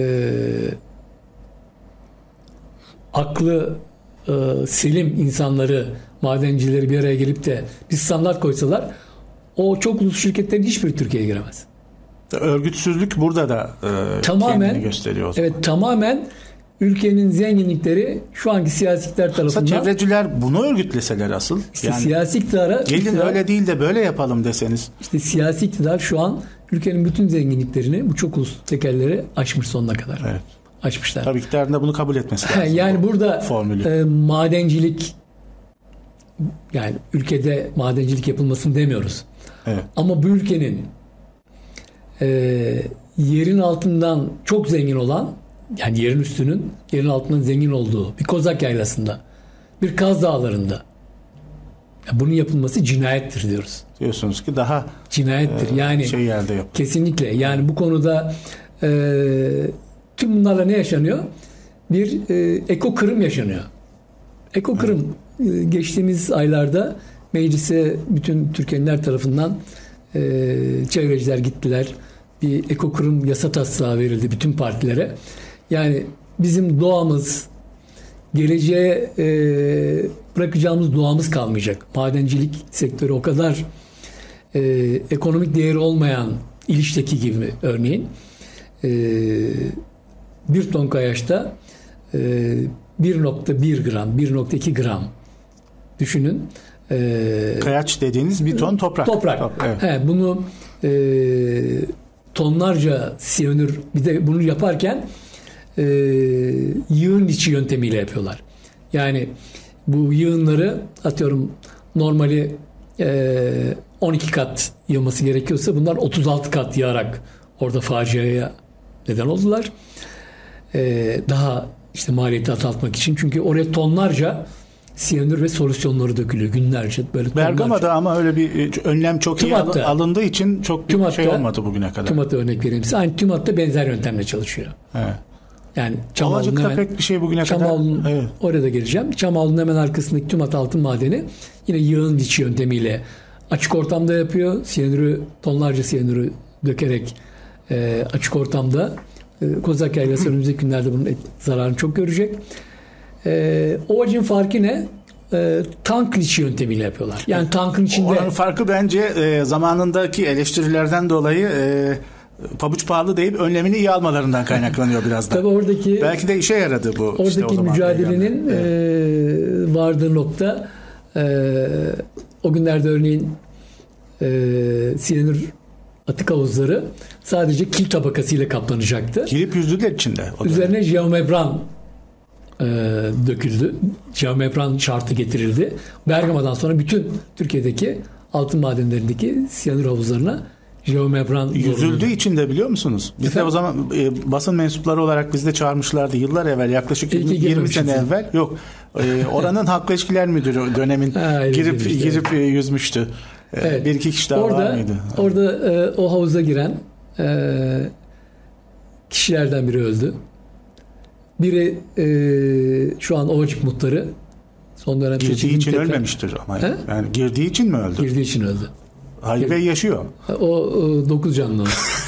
aklı selim insanları, madencileri bir araya gelip de bir standart koysalar, o çok uluslu şirketlerin hiçbiri Türkiye'ye giremez. Örgütsüzlük burada da kendini gösteriyor. Evet, tamamen ülkenin zenginlikleri şu anki siyasi iktidar tarafından. Çevreciler bunu örgütleseler asıl. İşte yani, siyasi iktidara. Gelin öyle değil de böyle yapalım deseniz. İşte siyasi iktidar şu an ülkenin bütün zenginliklerini bu çok uluslu tekelleri aşmış sonuna kadar. Evet. Açmışlar. Tabii iktidarın da bunu kabul etmesi lazım. Yani burada madencilik, yani ülkede madencilik yapılmasını demiyoruz. Evet. Ama bu ülkenin yerin altından çok zengin olan, yani yerin üstünün yerin altından zengin olduğu bir Kozak Yaylası'nda, bir Kaz Dağları'nda bunun yapılması cinayettir diyoruz. Diyorsunuz ki daha cinayettir. Yani yerde yapılır. Kesinlikle. Yani bu konuda tüm bunlarla ne yaşanıyor? Bir ekokırım yaşanıyor. Ekokırım geçtiğimiz aylarda meclise bütün Türkiye'liler tarafından çevreciler gittiler. Bir ekokırım yasa taslağı verildi bütün partilere. Yani bizim doğamız, geleceğe bırakacağımız doğamız kalmayacak. Madencilik sektörü o kadar ekonomik değeri olmayan İliç'teki gibi örneğin bir ton kayaçta 1.1 gram, 1.2 gram düşünün. Kayaç dediğiniz bir ton toprak. Evet. Bunu tonlarca siyanür, bir de bunu yaparken yığın içi yöntemiyle yapıyorlar. Yani bu yığınları atıyorum normali 12 kat yığması gerekiyorsa bunlar 36 kat yığarak orada faciaya neden oldular. Daha işte maliyeti azaltmak için. Çünkü oraya tonlarca siyanür ve solüsyonları dökülüyor günlerce. Böyle Bergama'da ama öyle bir önlem çok iyi alındığı için çok bir şey olmadı bugüne kadar. TÜMAT'a örnek vereyim size. Aynı TÜMAT'ta benzer yöntemle çalışıyor. Evet. Yani Çamağlı'nda pek bir şey bugüne kadar. Evet. Oraya da geleceğim. Çamağlı'nın hemen arkasındaki TÜMAT altın madeni yine yığın içi yöntemiyle açık ortamda yapıyor. Siyanürü, tonlarca siyanürü dökerek açık ortamda Kozak Yaylası önümüzdeki günlerde bunun zararını çok görecek. Ovacın farkı ne? Tank liçi yöntemiyle yapıyorlar. Yani tankın içinde... Onun farkı bence zamanındaki eleştirilerden dolayı pabuç pahalı deyip önlemini iyi almalarından kaynaklanıyor biraz da. Tabii oradaki... Belki de işe yaradı bu. Oradaki işte o mücadelenin vardığı nokta o günlerde örneğin siyanür atık havuzları sadece kil tabakasıyla kaplanacaktı. Kilip yüzdüler içinde. Üzerine jeomebran döküldü. Jeomebran şartı getirildi. Bergama'dan sonra bütün Türkiye'deki altın madenlerindeki siyanür havuzlarına jeomebran yüzüldüğü için de biliyor musunuz? Biz de o zaman basın mensupları olarak bizi de çağırmışlardı yıllar evvel, yaklaşık 20 sene evvel. Yok. Oranın Halkla İlişkiler Müdürü dönemin girip yüzmüştü. Evet. Bir iki kişi daha var mıydı? Orada o havuza giren kişilerden biri öldü. Biri şu an Ovacık muhtarı. Son dönem girdiği için ölmemiştir ama. Yani girdiği için mi öldü? Girdiği için öldü. Halil Bey yaşıyor. O 9 canlı.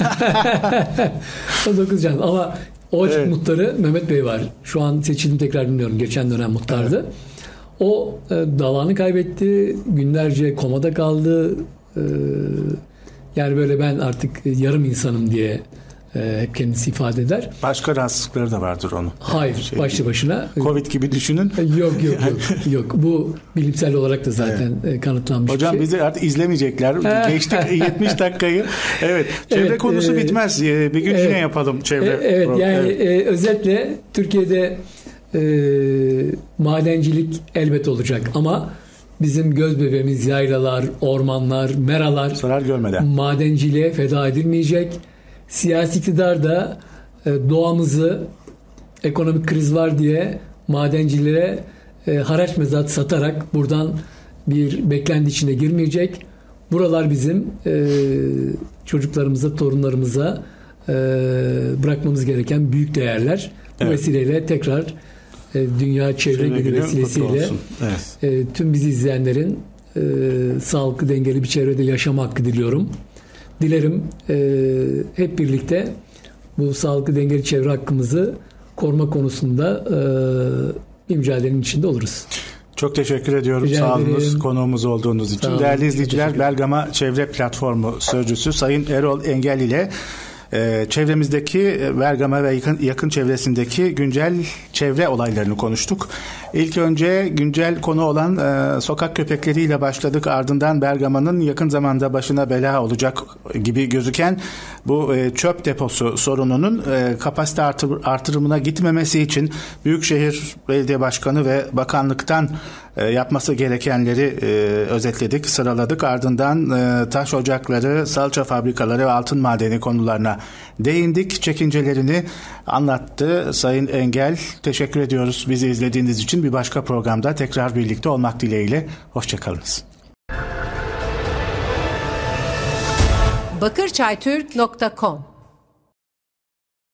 O 9 canlı. Ama Ovacık muhtarı Mehmet Bey var. Şu an seçildim tekrar bilmiyorum. Geçen dönem muhtardı. Evet. O dalağını kaybetti. Günlerce komada kaldı. Yani böyle ben artık yarım insanım diye hep kendisi ifade eder. Başka rahatsızlıkları da vardır onun. Hayır. Başlı başına. Covid gibi düşünün. Yok. Bu bilimsel olarak da zaten kanıtlanmış. Hocam bizi artık izlemeyecekler. Geçtik 70 dakikayı. Evet. Çevre konusu bitmez. Bir gün yine yapalım çevre. Özetle Türkiye'de madencilik elbet olacak ama bizim göz bebeğimiz yaylalar, ormanlar, meralar zarar görmeden madenciliğe feda edilmeyecek. Siyasi iktidar da doğamızı ekonomik kriz var diye madencilere haraç mezat satarak buradan bir beklenti içine girmeyecek. Buralar bizim çocuklarımıza, torunlarımıza bırakmamız gereken büyük değerler. Bu vesileyle tekrar Dünya Çevre Günü vesilesiyle tüm bizi izleyenlerin sağlıklı, dengeli bir çevrede yaşama hakkı diliyorum. Dilerim hep birlikte bu sağlıklı, dengeli çevre hakkımızı koruma konusunda bir mücadelenin içinde oluruz. Çok teşekkür ediyorum. Sağ olunuz konuğumuz olduğunuz için. Değerli izleyiciler, Bergama Çevre Platformu Sözcüsü Sayın Erol Engel ile çevremizdeki Bergama ve yakın çevresindeki güncel çevre olaylarını konuştuk. İlk önce güncel konu olan sokak köpekleriyle başladık. Ardından Bergama'nın yakın zamanda başına bela olacak gibi gözüken bu çöp deposu sorununun kapasite artırımına gitmemesi için Büyükşehir Belediye Başkanı ve bakanlıktan yapması gerekenleri özetledik, sıraladık. Ardından taş ocakları, salça fabrikaları ve altın madeni konularına değindik. Çekincelerini anlattı Sayın Engel. Teşekkür ediyoruz bizi izlediğiniz için. Bir başka programda tekrar birlikte olmak dileğiyle. Hoşçakalınız. bakırçaytürk.com